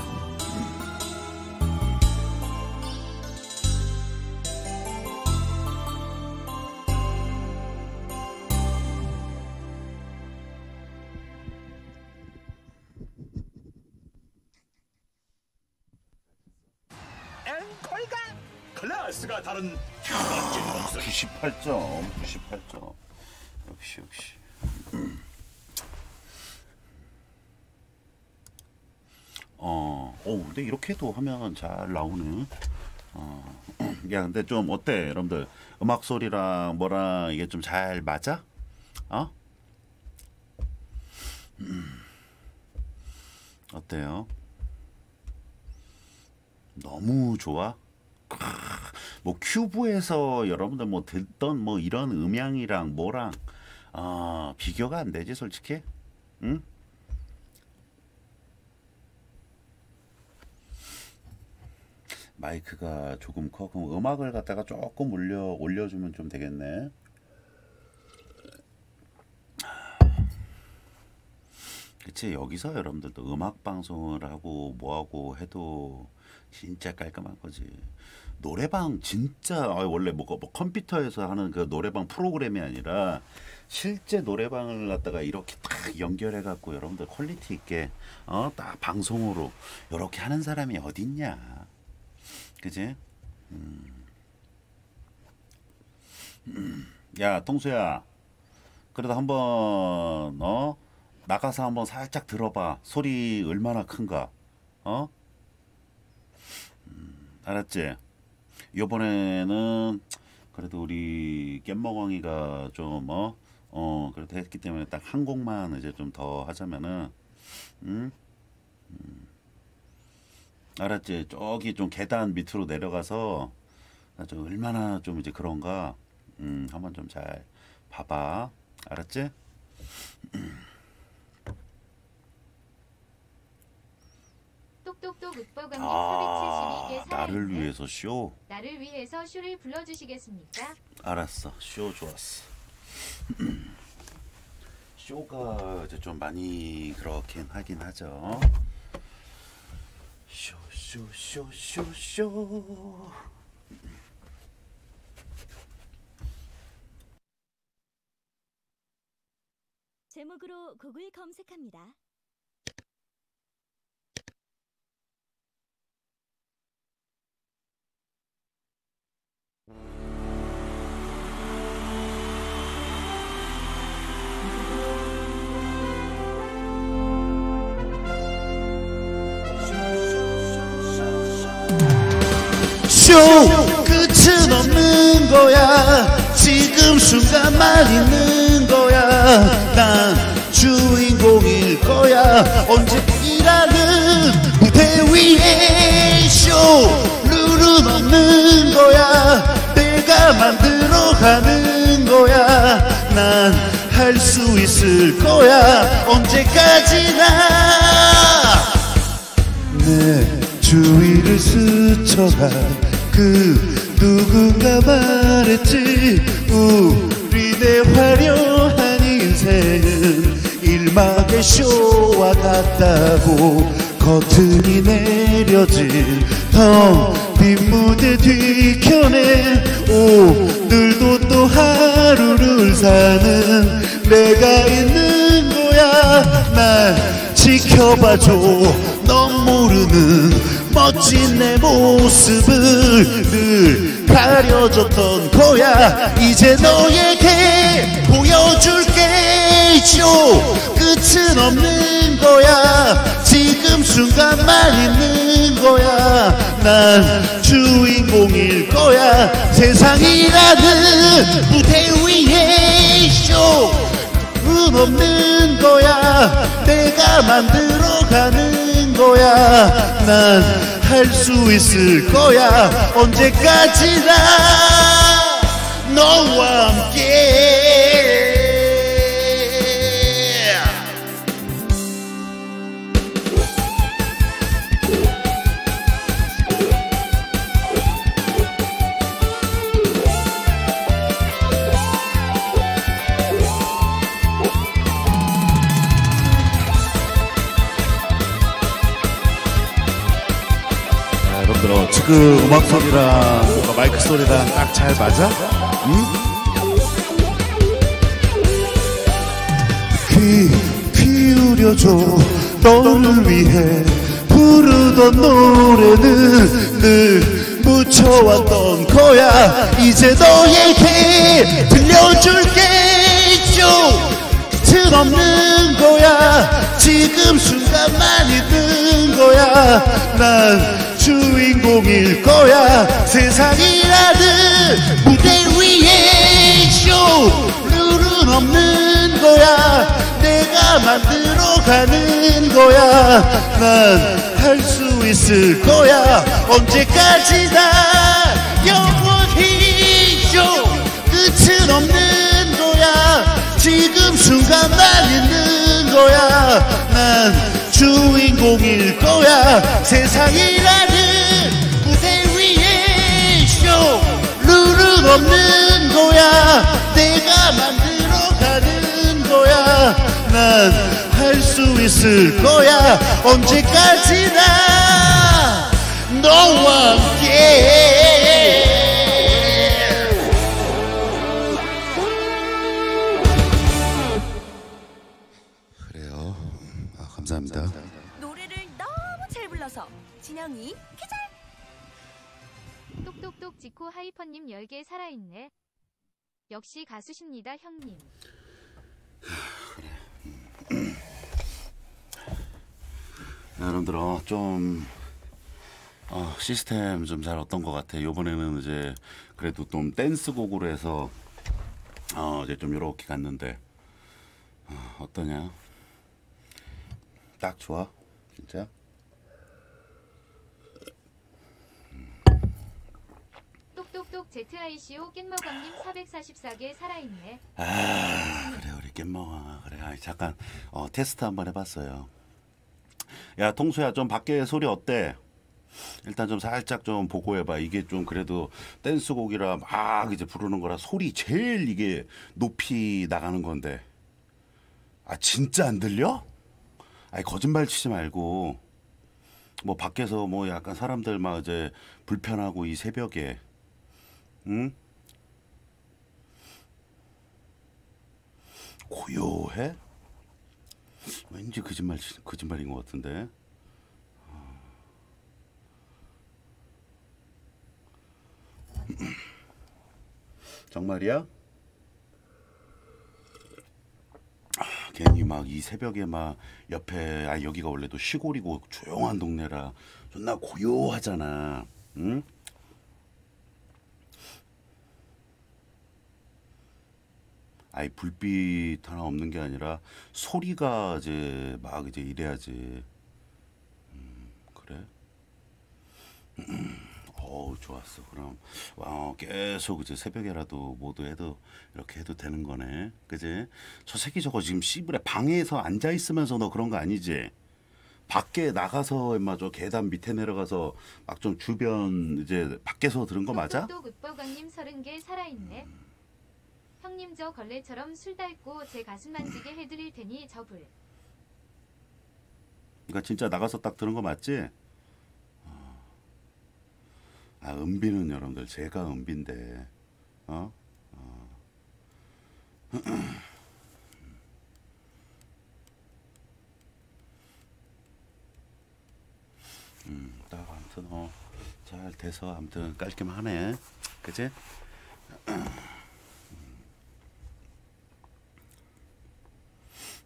Speaker 6: 앵콜과 클래스가 다른
Speaker 1: 98점. 역시. 근데 이렇게도 하면 잘 나오네. 야, 근데 좀 어때, 여러분들? 음악 소리랑 뭐랑 이게 좀 잘 맞아? 어때요? 너무 좋아? 뭐 큐브에서 여러분들 뭐 듣던 뭐 이런 음향이랑 뭐랑 비교가 안 되지 솔직히. 응? 마이크가 조금 커. 그럼 음악을 갖다가 조금 올려주면 좀 되겠네. 그치, 여기서 여러분들도 음악 방송을 하고 뭐하고 해도 진짜 깔끔한 거지. 노래방 진짜 원래 뭐 컴퓨터에서 하는 그 노래방 프로그램이 아니라 실제 노래방을 갖다가 이렇게 딱 연결해 갖고 여러분들 퀄리티 있게 딱 방송으로 이렇게 하는 사람이 어딨냐, 그지? 야, 통수야, 그래도 한번 나가서 한번 살짝 들어봐. 소리 얼마나 큰가. 알았지? 이번에는 그래도 우리 깻먹왕이가 좀 그래도 했기 때문에 딱 한 곡만 이제 좀 더 하자면은, 알았지? 저기 좀 계단 밑으로 내려가서 좀 얼마나 좀 이제 그런가 한번 좀 잘 봐봐. 알았지?
Speaker 2: 똑똑똑 윽버감님 472개
Speaker 1: 나를 위해서 쇼.
Speaker 2: 나를 위해서 쇼를 불러주시겠습니까?
Speaker 1: 알았어, 쇼 좋았어. 쇼가 이제 좀 많이 그렇긴 하긴 하죠. 쇼.
Speaker 5: 제목으로 곡을 검색합니다.
Speaker 3: 쇼 끝은 없는 거야. 지금 순간만 있는 거야. 난 주인공일 거야. 언제이라는 무대 위에 쇼 룰은 없는 거야. 내가 만들어가는 거야. 난 할 수 있을 거야. 언제까지나 내 주위를 스쳐가 그 누군가 말했지. 우리의 화려한 인생은 일막의 쇼와 같다고. 커튼이 내려진 텅 빈 무대 뒤편에 오늘도 또 하루를 사는 내가 있는 거야. 날 지켜봐줘. 넌 모르는 멋진 내 모습을 늘 가려줬던 거야. 이제 너에게 보여줄게. 쇼 끝은 없는 거야. 지금 순간만 있는 거야. 난 주인공일 거야. 세상이라는 무대 위에 쇼는 없는 거야. 내가 만들어가는 거야. 난 할 수 있을 거야. 언제까지나 너와 함께. 여러분들 지금 음악 소리랑 뭔가 마이크 소리랑 딱 잘 맞아? 응? 귀 기울여줘. 너를 위해 부르던 노래는 늘 묻혀왔던 거야. 이제 너에게 들려줄게. 틀없는 거야. 지금 순간만 있는 거야. 난 주인공일 거야. 세상이라는 무대 위에 룰은 없는 거야. 내가 만들어가는 거야. 난 할 수 있을 거야. 언제까지나 영원히 끝은 없는 거야. 지금 순간만 있는 거야. 난 주인공일 거야. 세상이라는 무대 위에 룰은 없는 거야. 내가 만들어가는 거야. 난 할 수 있을 거야. 언제까지나 너와 함께. 그래요. 감사합니다.
Speaker 4: 노래를 너무 잘 불러서 진영이 기절.
Speaker 2: 똑똑똑 지코 하이퍼님 10개 살아있네. 역시 가수십니다 형님.
Speaker 1: 여러분들 좀 시스템 좀 잘 어떤 것 같아. 요번에는 이제 그래도 좀 댄스곡으로 해서 이제 좀 요렇게 갔는데 어떠냐? 딱 좋아? 진짜?
Speaker 2: 똑똑똑 ZICO 깻먹왕님 444개 살아있네.
Speaker 1: 그래 우리 깻먹아 그래. 잠깐 테스트 한번 해봤어요. 야 통수야 좀 밖에 소리 어때? 일단 좀 살짝 좀 보고해봐. 이게 좀 그래도 댄스곡이라 막 이제 부르는 거라 소리 제일 이게 높이 나가는 건데. 진짜 안 들려? 아니 거짓말 치지 말고 뭐 밖에서 뭐 약간 사람들 막 이제 불편하고 이 새벽에 응? 고요해? 왠지 거짓말인 것 같은데. 정말이야? 괜히 막 이 새벽에 막 옆에 여기가 원래도 시골이고 조용한 동네라 존나 고요하잖아. 응? 불빛 하나 없는 게 아니라 소리가 이제 막 이제 이래야지. 그래? 좋았어. 그럼 계속 이제 새벽에라도 모두 해도 이렇게 해도 되는 거네. 그지? 저 새끼 저거 지금 씨부레 방에서 앉아 있으면서 너 그런 거 아니지? 밖에 나가서 인마 저 계단 밑에 내려가서 막 좀 주변 이제 밖에서 들은 거 맞아?
Speaker 2: 똑똑똑 읍버강님 30개 살아있네. 형님 저 걸레처럼 술 달고 제 가슴 만지게 해드릴 테니 저 불.
Speaker 1: 그러니까 진짜 나가서 딱 들은 거 맞지? 은비는 여러분들 제가 은비인데 딱 아무튼 잘 돼서 아무튼 깔끔하네. 그치?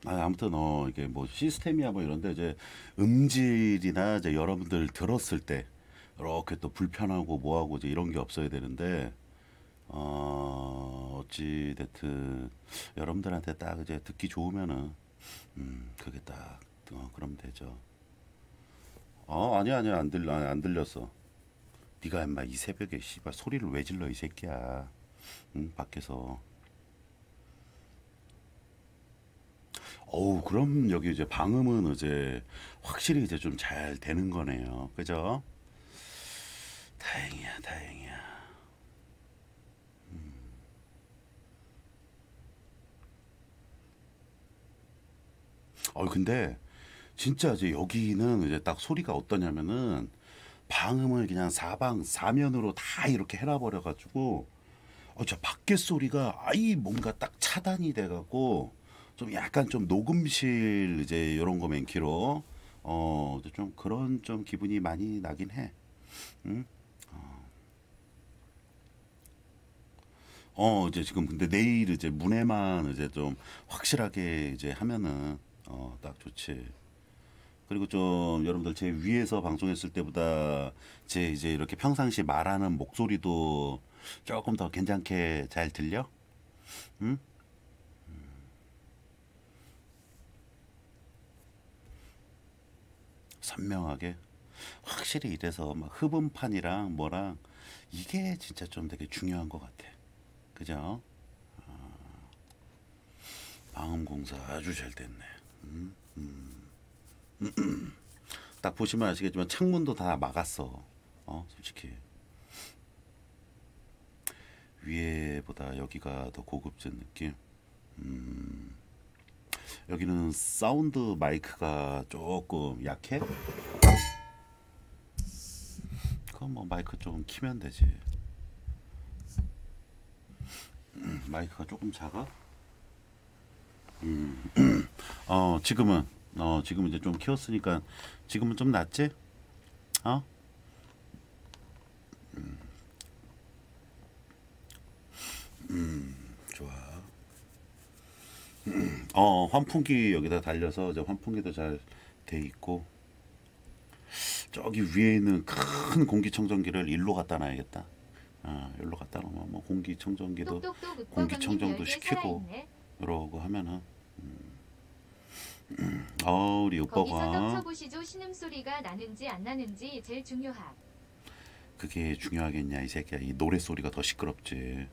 Speaker 1: 아무튼 이게 뭐 시스템이야 뭐 이런데 이제 음질이나 이제 여러분들 들었을 때 이렇게 또 불편하고 뭐하고 이제 이런 게 없어야 되는데 어찌 됐든 여러분들한테 딱 이제 듣기 좋으면은 그게 딱 그러면 되죠. 아니야 안 들렸어. 네가 인마 이 새벽에 씨발 소리를 왜 질러 이 새끼야. 밖에서. 그럼 여기 이제 방음은 이제 확실히 이제 좀 잘 되는 거네요. 그죠? 다행이야. 근데 진짜 이제 여기는 이제 딱 소리가 어떠냐면은 방음을 그냥 사면으로 다 이렇게 해놔버려 가지고 저 밖에 소리가 아이 뭔가 딱 차단이 돼갖고 좀 약간 좀 녹음실 이제 이런 거 맨키로 좀 그런 좀 기분이 많이 나긴 해. 응? 이제 지금 근데 내일 이제 문에만 이제 좀 확실하게 이제 하면은 딱 좋지. 그리고 좀 여러분들 제 위에서 방송했을 때보다 제 이제 이렇게 평상시 말하는 목소리도 조금 더 괜찮게 잘 들려? 응? 선명하게 확실히 이래서 막 흡음판이랑 뭐랑 이게 진짜 좀 되게 중요한 것 같아. 그죠? 방음 공사 아주 잘 됐네. 딱 보시면 아시겠지만 창문도 다 막았어. 솔직히 위에보다 여기가 더 고급진 느낌. 여기는 사운드 마이크가 조금 약해. 그럼 뭐 마이크 좀 키면 되지. 마이크가 조금 작아? 지금 이제 좀 키웠으니까 지금은 좀 낫지? 좋아. 환풍기 여기다 달려서 이제 환풍기도 잘 돼 있고 저기 위에 있는 큰 공기청정기를 일로 갖다 놔야겠다. 일로 갖다 놓으면 뭐 공기청정기도 공기청정도 시키고 이러고 하면은 우리
Speaker 2: 거기서
Speaker 1: 오빠가
Speaker 2: 덮쳐보시죠. 신음소리가 나는지 안 나는지 제일 중요함.
Speaker 1: 그게 중요하겠냐 이 새끼야. 이 노래 소리가 더 시끄럽지.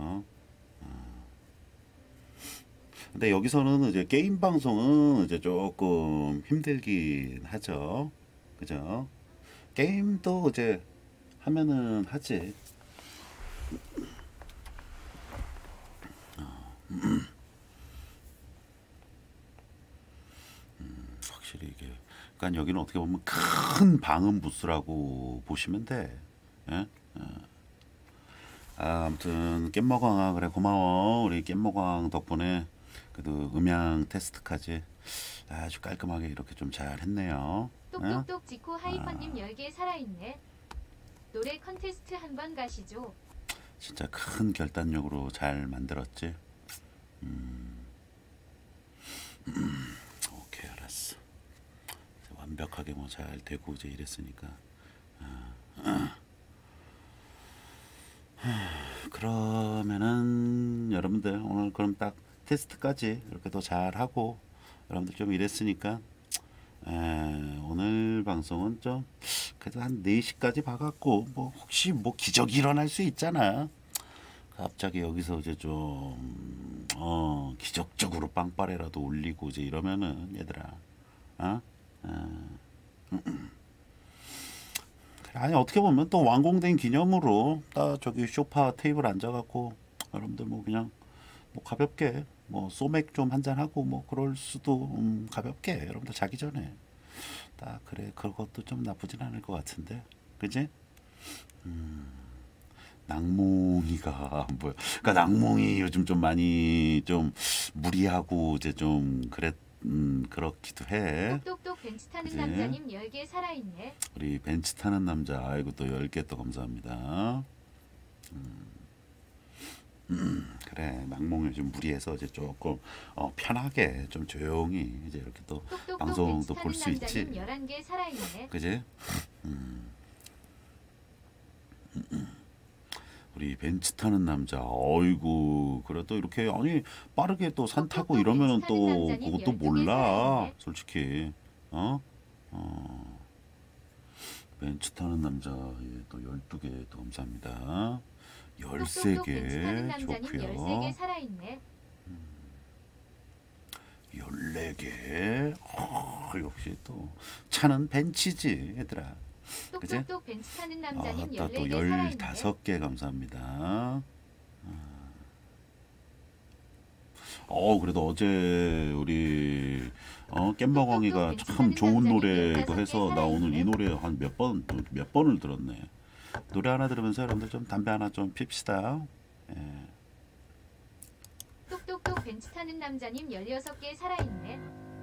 Speaker 1: 근데 여기서는 이제 게임 방송은 이제 조금 힘들긴 하죠. 그죠? 게임도 이제 하면은 하지. 확실히 이게 그러니까 여기는 어떻게 보면 큰 방음 부스라고 보시면 돼. 예? 아무튼 깻먹왕아 그래 고마워. 우리 깻먹왕 덕분에 그래도 음향 테스트까지 아주 깔끔하게 이렇게 좀 잘 했네요.
Speaker 2: 똑똑똑 지코 하이퍼님 10개 살아있네. 노래 컨테스트 한번 가시죠.
Speaker 1: 진짜 큰 결단력으로 잘 만들었지. 오케이 알았어. 완벽하게 뭐 잘 되고 이제 이랬으니까. 그러면은 여러분들 오늘 그럼 딱 테스트까지 이렇게 더 잘하고 여러분들 좀 이랬으니까 오늘 방송은 좀 그래도 한 4시까지 봐갖고 뭐 혹시 뭐 기적이 일어날 수 있잖아. 갑자기 여기서 이제 좀 기적적으로 빵빠레라도 올리고 이제 이러면은 얘들아 아니 어떻게 보면 또 완공된 기념으로 딱 저기 소파 테이블 앉아갖고 여러분들 뭐 그냥 뭐 가볍게 뭐 소맥 좀 한잔 하고 뭐 그럴 수도 가볍게 여러분들 자기 전에 딱 그래 그것도 좀 나쁘진 않을 것 같은데 그지? 낭몽이가 안 보여. 그러니까 낭몽이 요즘 좀 많이 좀 무리하고 이제 좀 그렇기도 해.
Speaker 2: 똑똑똑 벤치 타는
Speaker 1: 그치?
Speaker 2: 남자님 10개 살아있네.
Speaker 1: 우리 벤치 타는 남자 아이고 또 10개 또 감사합니다. 그래 막몽을 좀 무리해서 이제 조금 편하게 좀 조용히 이제 이렇게 또
Speaker 2: 똑똑똑
Speaker 1: 방송도
Speaker 2: 벤치
Speaker 1: 볼 수
Speaker 2: 타는
Speaker 1: 있지.
Speaker 2: 남자님 11개 살아있네.
Speaker 1: 그지? 우리 벤츠 타는 남자, 어이구, 그래도 이렇게 아니 빠르게 또 산 타고
Speaker 2: 똑똑똑
Speaker 1: 이러면은
Speaker 2: 벤츠
Speaker 1: 또
Speaker 2: 타는 남자님
Speaker 1: 그것도
Speaker 2: 12개
Speaker 1: 몰라,
Speaker 2: 살아있네.
Speaker 1: 솔직히. 벤츠 타는 남자 또 12개 또 감사합니다.
Speaker 2: 똑똑똑 벤츠 타는
Speaker 1: 13개
Speaker 2: 남자님
Speaker 1: 좋고요.
Speaker 2: 13개 살아있네.
Speaker 1: 14개. 역시 또 차는 벤츠지, 얘들아. 그지?
Speaker 2: 똑똑똑 벤츠 타는 남자님
Speaker 1: 또
Speaker 2: 14개 살아있네.
Speaker 1: 15개 감사합니다. 그래도 어제 우리 겜방왕이가 참 좋은 노래 이거 해서 나 오늘 이 노래 한 몇 번을 들었네. 노래 하나 들으면서 여러분들 좀 담배 하나 좀 핍시다. 예.
Speaker 2: 똑똑똑 벤츠 타는 남자님 16개 살아있네.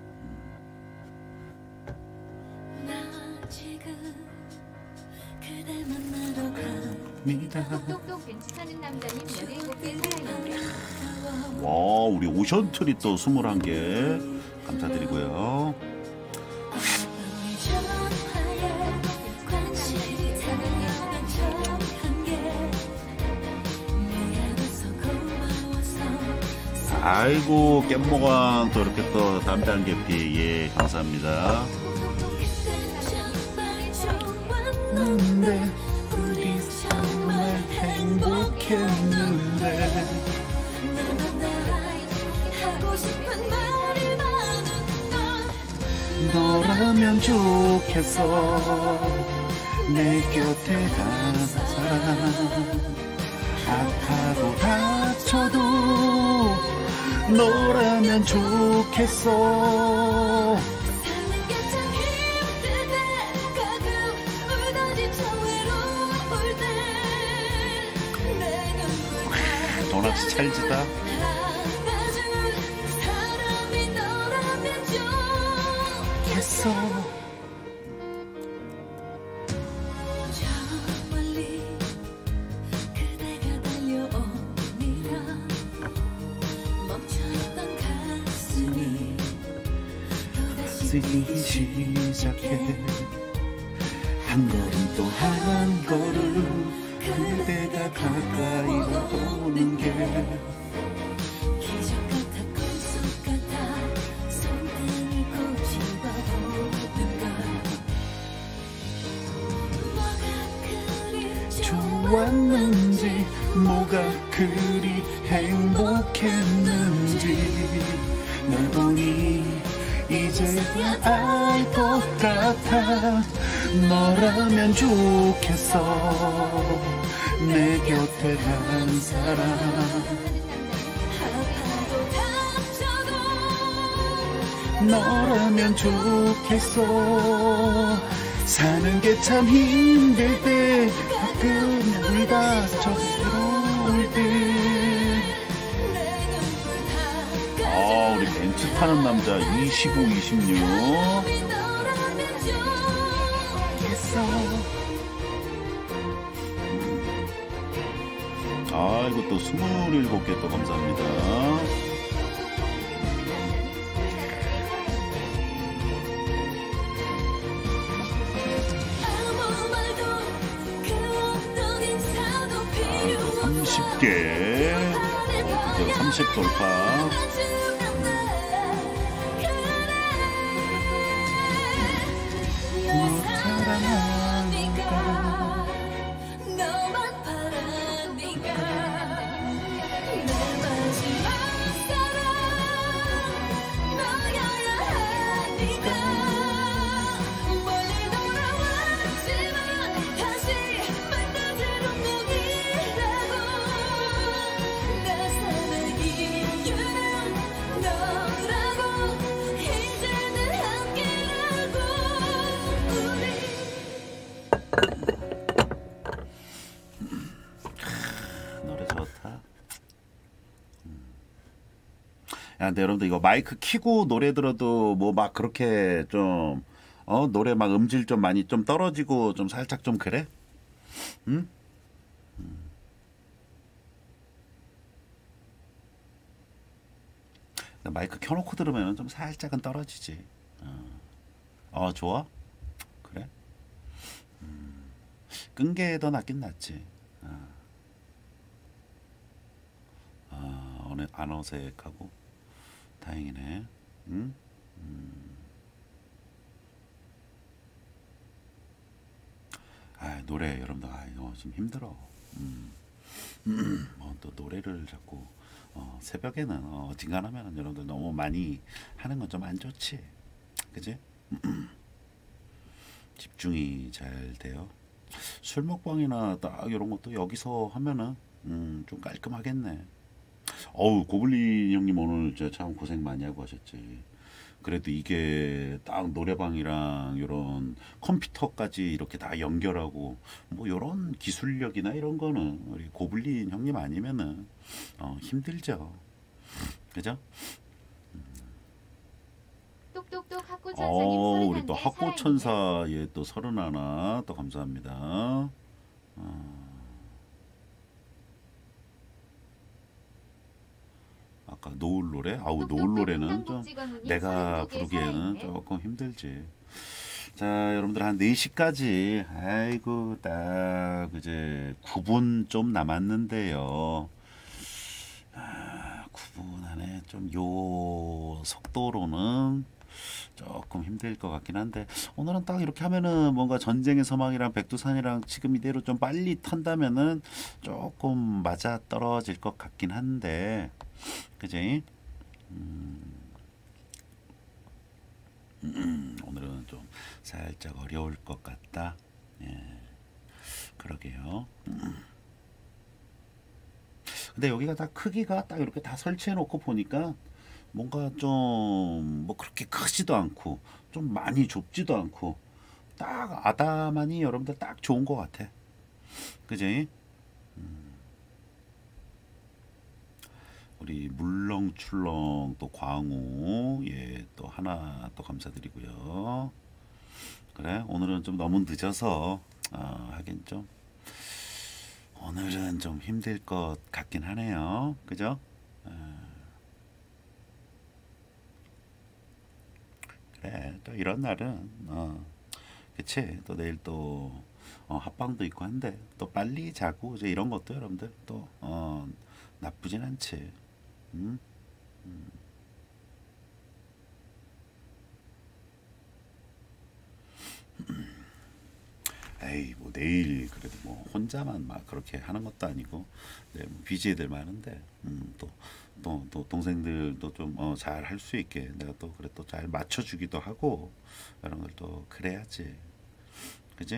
Speaker 5: 나 지금 그대 만나러
Speaker 1: 미다.
Speaker 2: 똑똑똑 벤츠 타는 남자님 17개 살아있네.
Speaker 1: 와, 우리 오션트리 또 21개 감사드리고요. 아이고 깻모광 또 이렇게 또 담배 한 개 피. 예, 감사합니다.
Speaker 3: 근데 우리 정말 행복했는데 너라면 좋겠어 내 곁에 항상 아파도 다쳐도 너라면 좋겠어 도넛이 찰지다. 했어. 쓰기 시작해 한 걸음 또 한 걸음 그대가 가까이 오는 게
Speaker 5: 기적 같아 꿈속 같아 손등을 꽂히고 오는 걸 뭐가 그리
Speaker 3: 좋았는지 뭐가 그리 행복했는지 널 보니 이제야 알 것 같아 너라면 좋겠어 내 곁에 한 사람 너라면 좋겠어 사는 게 참 힘들 때 가끔 울다 저스러울 때
Speaker 1: 우리 벤츠 타는 남자 25, 26. 이것도 27개 또 감사합니다. 또 30개. 드디어 30 돌파. 근데 여러분들 이거 마이크 키고 노래 들어도 뭐 막 그렇게 좀 노래 막 음질 좀 많이 좀 떨어지고 좀 살짝 좀 그래? 응? 마이크 켜놓고 들으면 좀 살짝은 떨어지지. 좋아? 그래? 끈 게 더 낫긴 낫지. 안 어색하고 다행이네. 응? 노래 여러분들 이거 좀 힘들어. 또 노래를 자꾸 새벽에는 어딘가하면 여러분들 너무 많이 하는 건 좀 안 좋지, 그지? 집중이 잘 돼요. 술 먹방이나 딱 이런 것도 여기서 하면은 좀 깔끔하겠네. 고블린 형님 오늘 진짜 참 고생 많이 하고 하셨지. 그래도 이게 딱 노래방이랑 이런 컴퓨터까지 이렇게 다 연결하고 뭐 이런 기술력이나 이런 거는 우리 고블린 형님 아니면은 힘들죠. 그죠?
Speaker 2: 똑똑똑 학고천사님
Speaker 1: 우리 또
Speaker 2: 31개
Speaker 1: 학고천사 또 31 또 감사합니다. 아까 노을 노래? 노을 노래는 좀 내가 부르기에는 조금 힘들지. 자, 여러분들 한 4시까지 아이고 딱 이제 9분 좀 남았는데요. 9분 안에 좀 요 속도로는 조금 힘들 것 같긴 한데, 오늘은 딱 이렇게 하면은 뭔가 전쟁의 서막이랑 백두산이랑 지금 이대로 좀 빨리 턴다면은 조금 맞아 떨어질 것 같긴 한데, 그지? 오늘은 좀 살짝 어려울 것 같다. 예, 그러게요. 근데 여기가 다 크기가 딱 이렇게 다 설치해 놓고 보니까 뭔가 좀 뭐 그렇게 크지도 않고 좀 많이 좁지도 않고 딱 아담하니 여러분들 딱 좋은 것 같아. 그지? 우리 물렁출렁 또 광우 또 하나 또 감사드리고요. 그래, 오늘은 좀 너무 늦어서 하긴 좀 오늘은 좀 힘들 것 같긴 하네요. 그죠? 그래, 또 이런 날은 그치, 또 내일 또 합방도 있고 한데 또 빨리 자고 이제 이런 것도 여러분들 또 나쁘진 않지. 에이, 뭐 내일 그래도 뭐 혼자만 막 그렇게 하는 것도 아니고, 네, 뭐 BJ들 많은데 또 동생들도 좀 잘 할 수 있게 내가 또 그래 또 잘 맞춰주기도 하고 이런 걸 또 그래야지, 그지?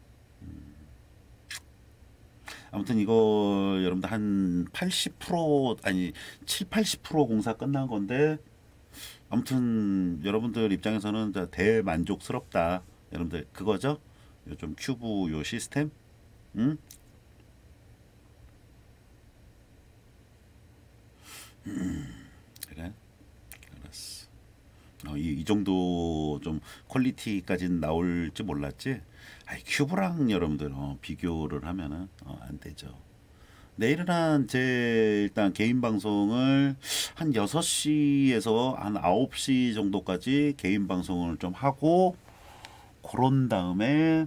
Speaker 1: 아무튼 이거 여러분들 한 80% 아니 7-80% 공사 끝난 건데, 아무튼 여러분들 입장에서는 대만족스럽다. 여러분들 그거죠? 요 좀 큐브 요 시스템, 응? 그래, 알았어. 이 정도 좀 퀄리티까지는 나올지 몰랐지. 큐브랑 여러분들 비교를 하면은 안 되죠. 내일은 일단 개인 방송을 한 6시에서 한 9시 정도까지 개인 방송을 좀 하고, 그런 다음에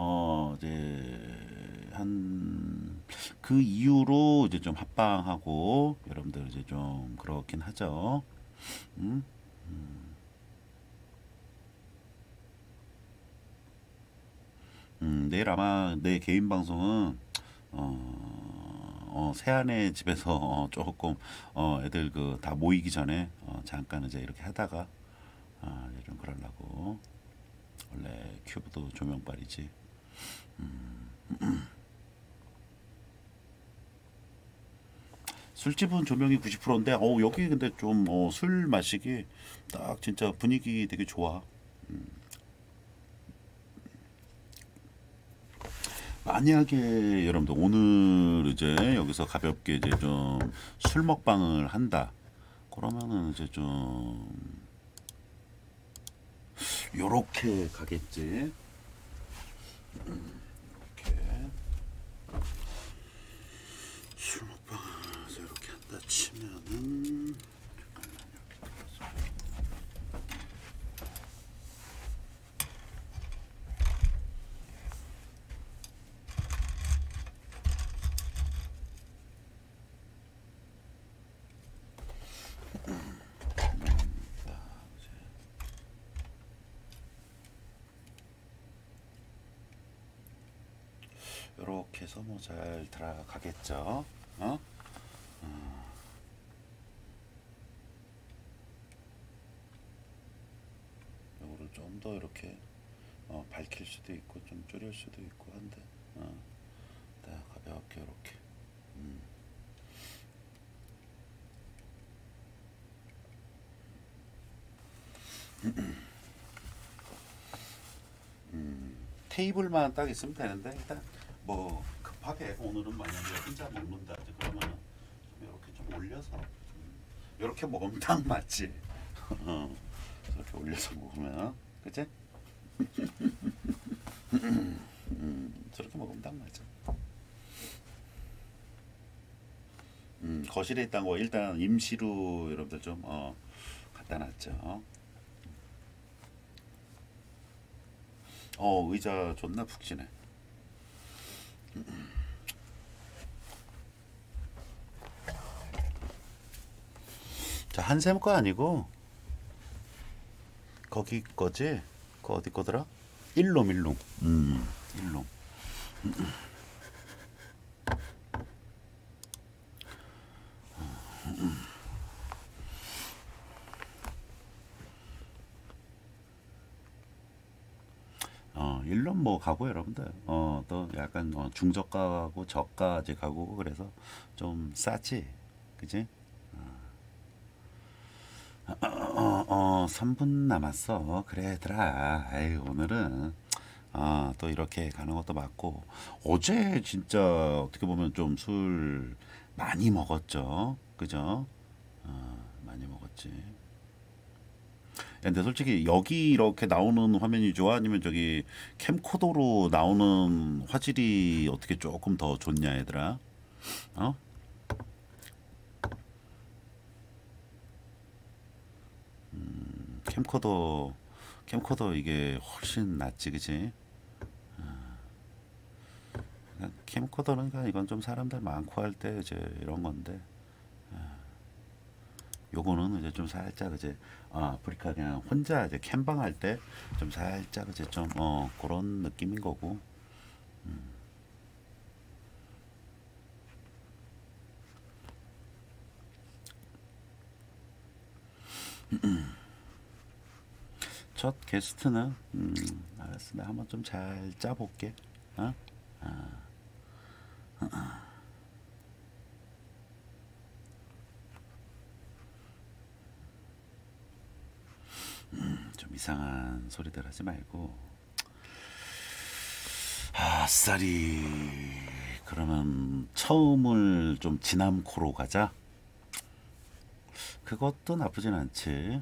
Speaker 1: 이제 한 그 이후로 이제 좀 합방하고 여러분들 이제 좀 그렇긴 하죠. 내일 아마 내 개인 방송은 세안의 집에서 조금 애들 그 다 모이기 전에 잠깐 이제 이렇게 하다가 이제 좀 그러려고. 원래 큐브도 조명빨이지. 술집은 조명이 90%인데 여기 근데 좀 술 마시기 딱 진짜 분위기 되게 좋아. 만약에 여러분들 오늘 이제 여기서 가볍게 이제 좀 술 먹방을 한다, 그러면은 이제 좀 요렇게 가겠지. 이렇게 술 먹방을 이렇게 한다 치면은, 잠깐만요. 요렇게 해서 뭐 잘 들어가겠죠. 어? 요거를 좀 더 이렇게 밝힐 수도 있고 좀 줄일 수도 있고 한데 딱 가볍게 이렇게 테이블만 딱 있으면 되는데 일단 뭐 급하게 오늘은 만약에 혼자 먹는다 그러면 좀 이렇게 좀 올려서 이렇게 먹으면 딱 맞지. 이렇게 올려서 먹으면 그치? 저렇게 먹으면 딱 맞아. 거실에 있던 거 일단 임시로 여러분들 좀 갖다 놨죠. 의자 존나 푹신해. 자, 한샘 거 아니고 거기 거지? 그 어디 거더라? 일롬. 일롬. 일론 뭐 가고 여러분들 또 약간 중저가하고 저가 이제 가고 그래서 좀 싸지, 그지? 3분 남았어. 그래 얘들아, 아유 오늘은 또 이렇게 가는 것도 맞고 어제 진짜 어떻게 보면 좀 술 많이 먹었죠, 그죠? 많이 먹었지. 근데 솔직히 여기 이렇게 나오는 화면이 좋아? 아니면 저기 캠코더로 나오는 화질이 어떻게 조금 더 좋냐 얘들아? 캠코더 이게 훨씬 낫지, 그치? 캠코더는 그러니까 이건 좀 사람들 많고 할 때 이제 이런 건데, 요거는 이제 좀 살짝 이제 아프리카 그냥 혼자 이제 캠방 할 때 좀 살짝 이제 좀 그런 느낌인 거고. 첫 게스트는 알았어, 내가 한번 좀 잘 짜볼게. 좀 이상한 소리들 하지 말고 아싸리 그러면 처음을 좀 지남코로 가자. 그것도 나쁘진 않지.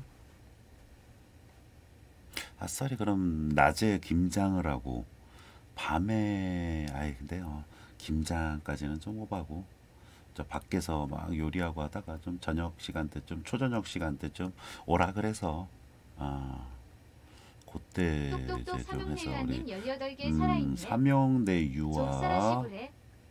Speaker 1: 아싸리 그럼 낮에 김장을 하고 밤에 근데 김장까지는 좀 오바고 저 밖에서 막 요리하고 하다가 좀 저녁 시간대쯤 초저녁 시간대쯤 오라 그래서 그때
Speaker 2: 똑똑똑
Speaker 1: 이제 좀 해서
Speaker 2: 삼형내라는
Speaker 1: 우리
Speaker 2: 18개 살아있네.
Speaker 1: 삼형대
Speaker 2: 좀
Speaker 1: 유아
Speaker 2: 썰어시구래.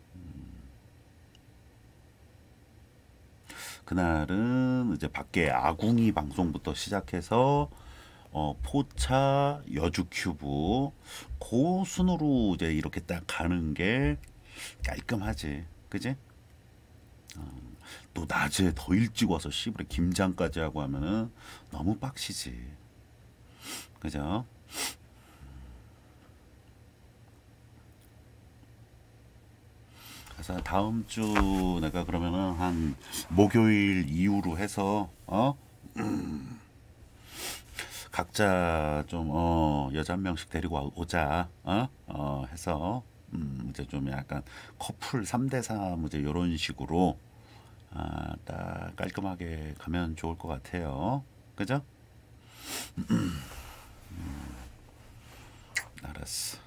Speaker 1: 그날은 이제 밖에 아궁이 방송부터 시작해서 포차 여주 큐브 그 순으로 이제 이렇게 딱 가는 게 깔끔하지, 그지? 또 낮에 더 일찍 와서 씨부레 김장까지 하고 하면은 너무 빡시지, 그죠? 그래서 다음 주 내가 그러면은 한 목요일 이후로 해서 각자 좀 여자 한 명씩 데리고 오자 해서 이제 좀 약간 커플 3대3 이제 이런 식으로 딱 깔끔하게 가면 좋을 것 같아요, 그죠? 알았어.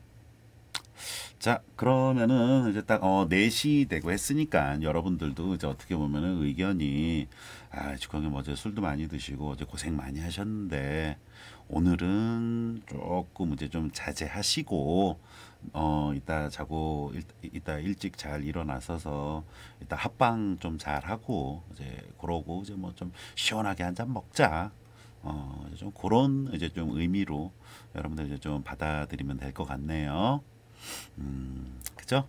Speaker 1: 자, 그러면은 이제 딱 4시 되고 했으니까 여러분들도 이제 어떻게 보면은 의견이 주광님 어제 술도 많이 드시고 어제 고생 많이 하셨는데 오늘은 조금 이제 좀 자제하시고 이따 자고 이따 일찍 잘 일어나서서 이따 합방 좀 잘 하고 이제 그러고 이제 뭐 좀 시원하게 한 잔 먹자. 이제 좀 그런 이제 좀 의미로 여러분들 이제 좀 받아들이면 될 것 같네요. 그치? 그죠?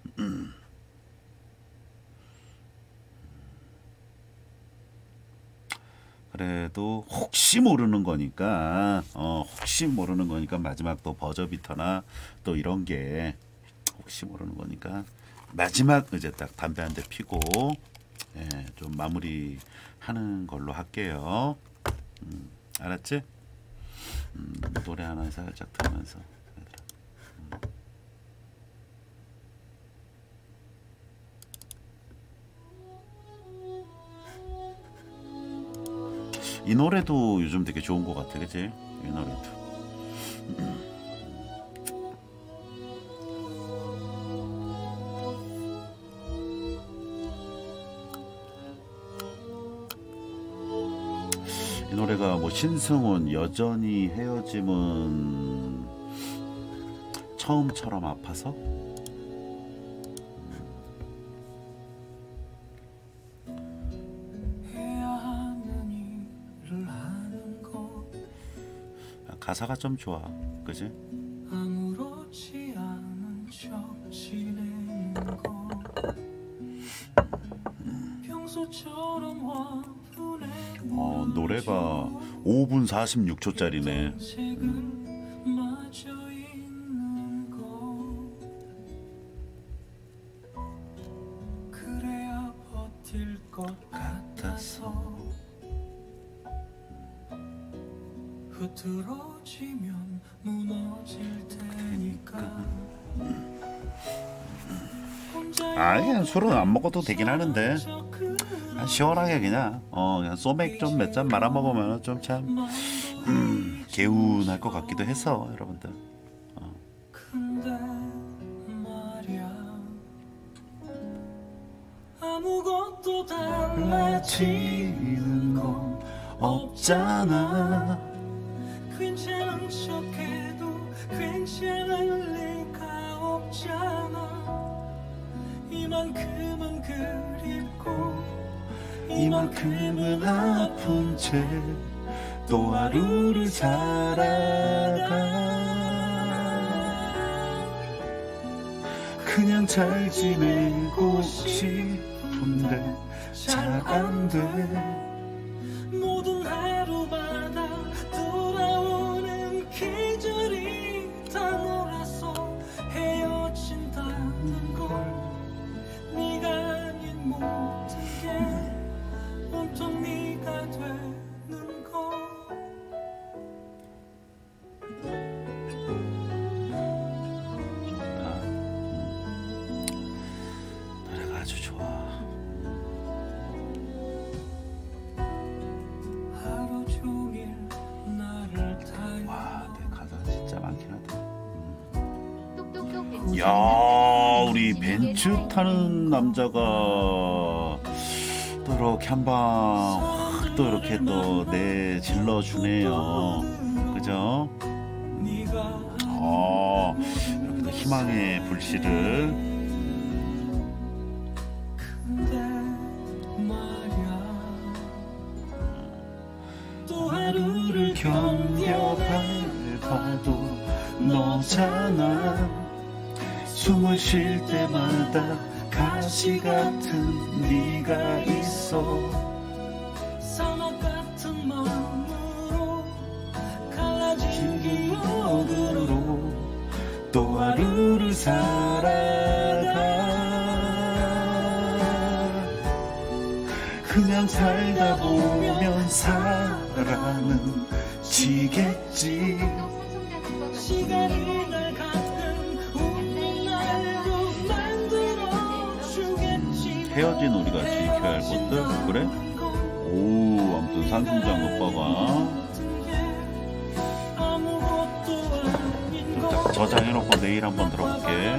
Speaker 1: 그래도 혹시 모르는 거니까 혹시 모르는 거니까 마지막 또 버저비터나 또 이런 게 혹시 모르는 거니까 마지막 이제 딱 담배 한 대 피고 예, 좀 마무리 하는 걸로 할게요. 알았지? 노래 하나 살짝 들으면서 얘들아. 이 노래도 요즘 되게 좋은 것 같아, 그치? 이 노래도. 이 노래가 뭐 신승훈 여전히 헤어짐은 처음처럼 아파서 가사가 좀 좋아, 그지?
Speaker 7: 아무렇지 않은 척 지내는 거 평소처럼 화분에
Speaker 1: 노래가 5분 46초짜리네.
Speaker 7: 색은 맞아 있는 거 그래야 버틸 것 같아서 흐트러지면 무너질 테니까
Speaker 1: 그냥 술은 안 먹어도 되긴 하는데 그냥 시원하게 그냥 소맥 좀 몇 잔 말아 먹으면 좀 참 개운할 것 같기도 해서 여러분들.
Speaker 7: 근데 말야 아무것도 달라지는 건 없잖아 괜찮은 척해도 괜찮을 리가 없잖아 이만큼은 그립고
Speaker 1: 이만큼은 아픈 채 또 하루를 살아가 그냥 잘 지내고 싶은데 잘 안 돼
Speaker 7: 모든 하루마다 돌아오는 계절이 다 놀아서 헤어진다는 걸 네가 아닌 모든 게 온통 네가 되는 거
Speaker 1: 노래가 아주 좋아.
Speaker 7: 하루 종일 나를
Speaker 1: 와, 내 가사 진짜 많긴 하다.
Speaker 2: 똑똑똑 벤츠
Speaker 1: 야, 우리 벤츠 타는 남자가 또 이렇게 한방 또 이렇게 또 내질러 주네요. 그죠? 이렇게 또 희망의 불씨를
Speaker 7: 근데 말야 또 하루를
Speaker 1: 견뎌봐도 너잖아. 숨을 쉴 때마다 가시 같은 네가 있어.
Speaker 7: 사막 같은 마음으로 갈라진 기억으로
Speaker 1: 또 하루를 살아가. 그냥 살다 보면 사랑은 지겠지.
Speaker 7: 시간이 날 가끔 웃는 날도 만들어주겠지.
Speaker 1: 헤어진 우리가 지켜야 할 것들 그래? 오, 아무튼 산승장 오빠가 딱 저장해놓고 내일 한번 들어볼게.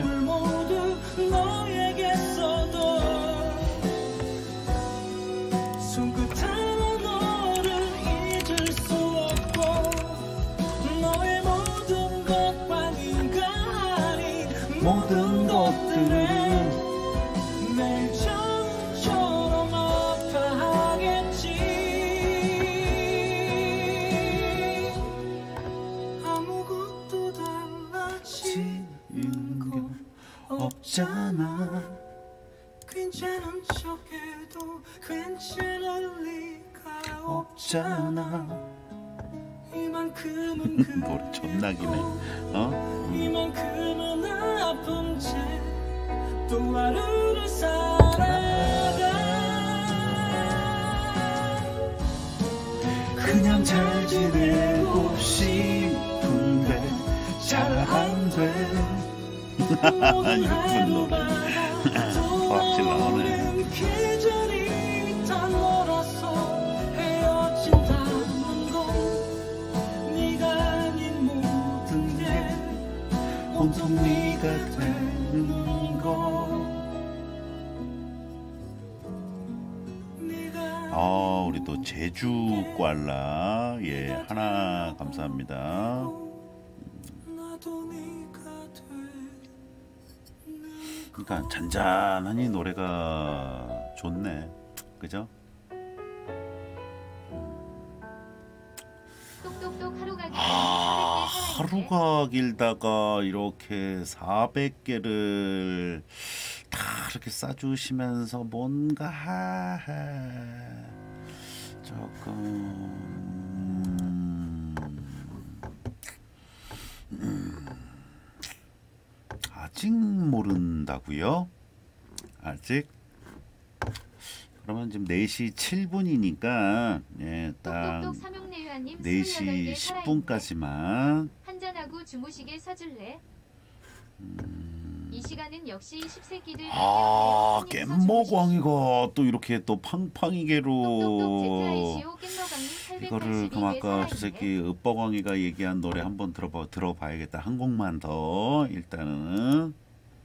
Speaker 1: 모든 것들은
Speaker 7: 내 처럼 아파하겠지. 아무것도 달라지는 건
Speaker 1: 없잖아.
Speaker 7: 괜찮은 척해도 괜찮을 리가
Speaker 1: 없잖아.
Speaker 7: 이만큼은
Speaker 1: 노래 존나기네. 어?
Speaker 7: 이만큼은 아픈 채 또 하루를 살아가.
Speaker 1: 그냥 잘 지내고 싶은데 잘 안 돼. 이쁜 노래. 확실 나오네.
Speaker 7: 계절이 다 멀어서 헤어진다는 건 네가 아닌 모든 게
Speaker 1: 온통 네가 되는 거. 우리 또 제주 꽐라 하나 감사합니다. 그러니까 잔잔하니 노래가 좋네, 그죠?
Speaker 2: 똑똑똑 하루가 길다님
Speaker 1: 하루가 길다가 이렇게 400개를 다 이렇게 싸주시면서 뭔가 조금 아직 모른다고요? 아직? 그러면 지금 4시 7분이니까 딱
Speaker 2: 똑똑똑 삼용내유아님
Speaker 1: 4시 10분까지만.
Speaker 2: 한잔하고 주무시게 사줄래? 이 시간은 역시 10세기들
Speaker 1: 깻먹왕이가 또 이렇게 또 팡팡이게로 이거를 그럼 아까 저 새끼 읍버광이가 얘기한 노래 한번 들어봐야겠다. 한 곡만 더. 일단은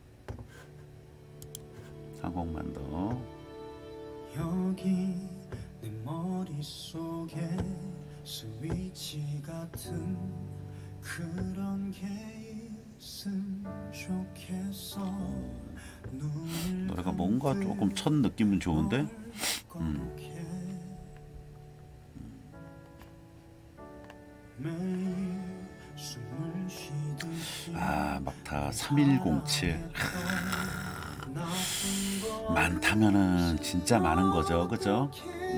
Speaker 1: 한 곡만 더.
Speaker 7: 여기 내 머릿속에 스위치 같은 그런 게 있음 좋겠어.
Speaker 1: 노래가 뭔가 조금 첫 느낌은 좋은데 막타 3107 많다면은 진짜 많은 거죠, 그죠?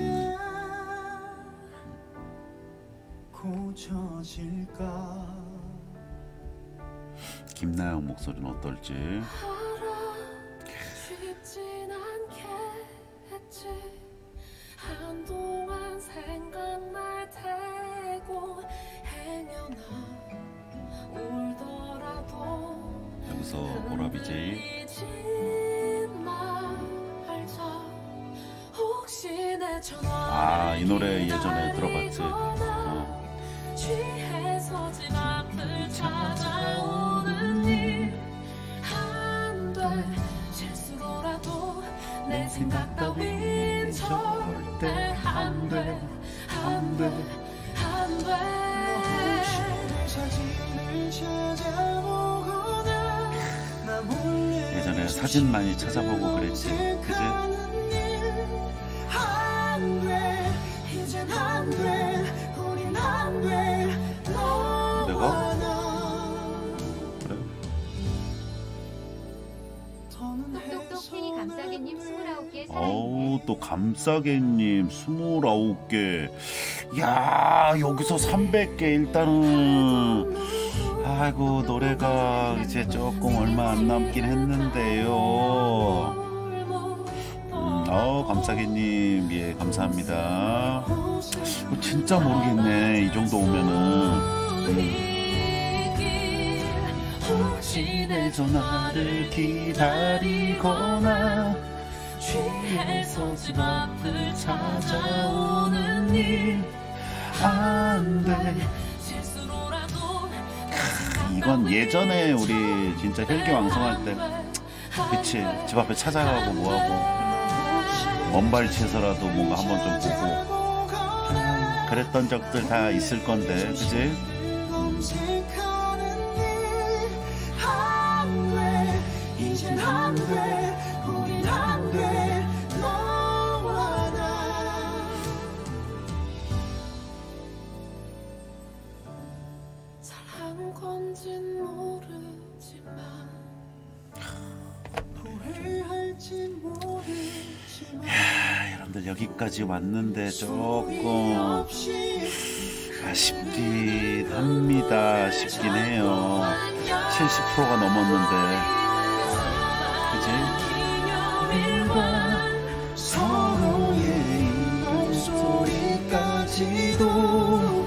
Speaker 1: 김나영 목소리는 어떨지.
Speaker 5: 쉽진 않겠지. 한동안 생각날 테고 행여나 울더라도
Speaker 1: 여기서 보라비제이. 이 노래 예전에 들어봤지.
Speaker 5: 취해서 집 앞을 찾아오는 일 안 돼. 실수로라도 내 생각 따윈 절대 안 돼. 안 돼. 안 돼.
Speaker 1: 예전에 사진 많이 찾아보고 그랬지, 그지? 내가? 그래?
Speaker 2: 똑똑똑 감싸개님 29개
Speaker 1: 어우,
Speaker 2: 살아있네.
Speaker 1: 또 감싸개님 29개. 야, 여기서 300개. 일단은 아이고, 노래가 이제 조금 얼마 안 남긴 했는데요. 감싸개님, 감사합니다. 진짜 모르겠네, 이 정도 오면은. 혹시 내 전화를 기다리거나 취해서 집 앞을 찾아오는 일 안 돼. 이건 예전에 우리 진짜 혈기왕성할 때, 그치, 집 앞에 찾아가고 뭐하고 먼발치에서라도 뭔가 한번 좀 보고 그랬던 적들 다 있을 건데, 그치?
Speaker 5: 잘한 건진 모르지만
Speaker 1: 여러분들 여기까지 왔는데 조금 아쉽긴 합니다. 아쉽긴 해요. 70%가 넘었는데, 그지? 서로의 목소리까지도.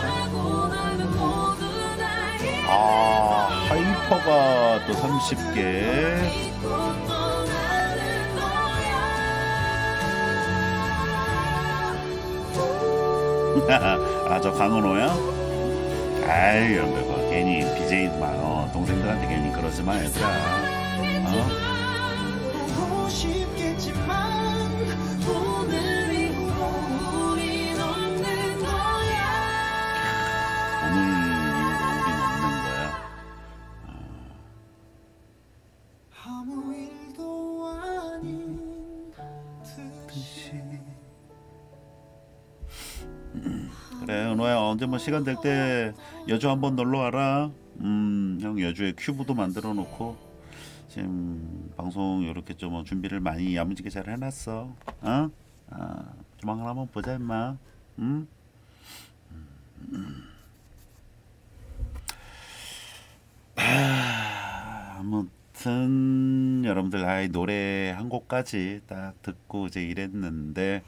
Speaker 1: 아, 하이퍼가 또 30개. 아, 저 강은호야? 아이, 여러분들, 괜히 BJ 동생들한테 괜히 그러지 마, 얘들아.
Speaker 7: 보고 싶겠지만 오늘 이후로 우린 없는 거야.
Speaker 1: 오늘 이후로 우린 없는 거야.
Speaker 7: 아무 일도 아닌 듯이.
Speaker 1: 그래, 은호야, 언제 뭐 시간 될 때 여주 한번 놀러 와라. 형 여주에 큐브도 만들어 놓고 지금 방송 이렇게 좀 준비를 많이 야무지게 잘 해놨어. 어? 조만간 한번 보자, 임마. 아무튼 여러분들, 노래 한 곡까지 딱 듣고 이제 이랬는데,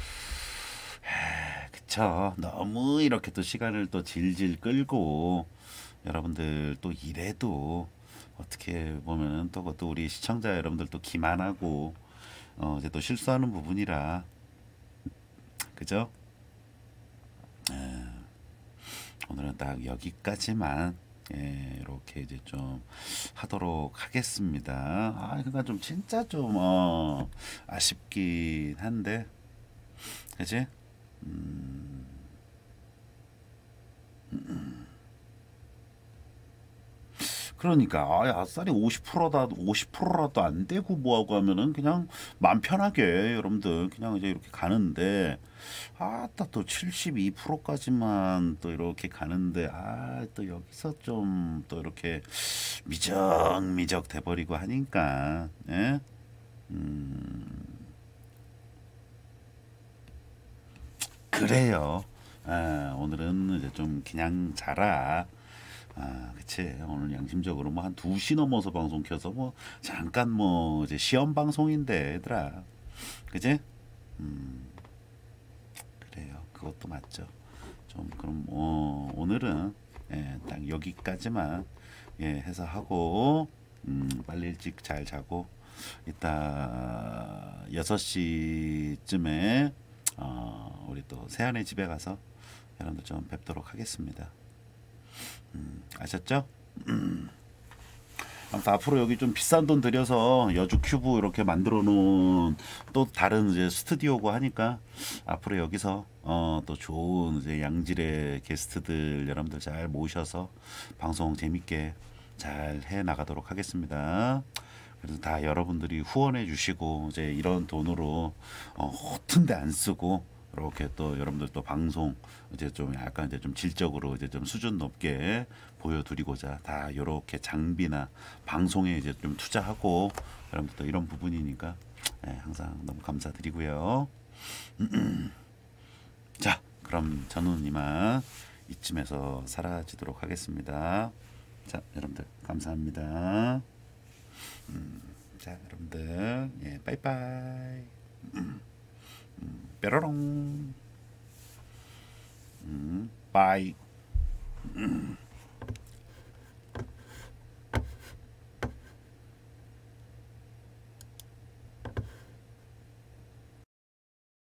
Speaker 1: 그쵸, 너무 이렇게 또 시간을 또 질질 끌고 여러분들 또 이래도 어떻게 보면은 또 그것도 우리 시청자 여러분들 또 기만하고 이제 또 실수하는 부분이라, 그죠? 오늘은 딱 여기까지만 이렇게 이제 좀 하도록 하겠습니다. 그러니까 좀 진짜 좀 아쉽긴 한데, 그지? 그러니까 아싸리 50%다 50%라도 안 되고 뭐하고 하면은 그냥 맘 편하게 여러분들 그냥 이제 이렇게 가는데, 아따 또 72%까지만 또 이렇게 가는데, 또 여기서 좀 또 이렇게 미적미적 돼버리고 하니까, 예? 그래요. 오늘은 이제 좀 그냥 자라. 그치. 오늘 양심적으로 뭐 한 2시 넘어서 방송 켜서 뭐 잠깐 뭐 이제 시험 방송인데, 얘들아. 그치? 그래요. 그것도 맞죠. 좀 그럼 오늘은 딱 여기까지만 해서 하고, 빨리 일찍 잘 자고 이따 6시쯤에 우리 또 세안의 집에 가서 여러분들 좀 뵙도록 하겠습니다. 아셨죠? 아무튼 앞으로 여기 좀 비싼 돈 들여서 여주 큐브 이렇게 만들어 놓은 또 다른 이제 스튜디오고 하니까, 앞으로 여기서 또 좋은 이제 양질의 게스트들 여러분들 잘 모셔서 방송 재밌게 잘 해 나가도록 하겠습니다. 그래서 다 여러분들이 후원해 주시고 이제 이런 돈으로 허튼데 안 쓰고 이렇게 또 여러분들 또 방송 이제 좀 약간 이제 좀 질적으로 이제 좀 수준 높게 보여드리고자 다 이렇게 장비나 방송에 이제 좀 투자하고 여러분들 또 이런 부분이니까 항상 너무 감사드리고요. 자, 그럼 저는 이만 이쯤에서 사라지도록 하겠습니다. 자, 여러분들 감사합니다. 자, 여러분들 빠이빠이. 뾰로롱. 바이.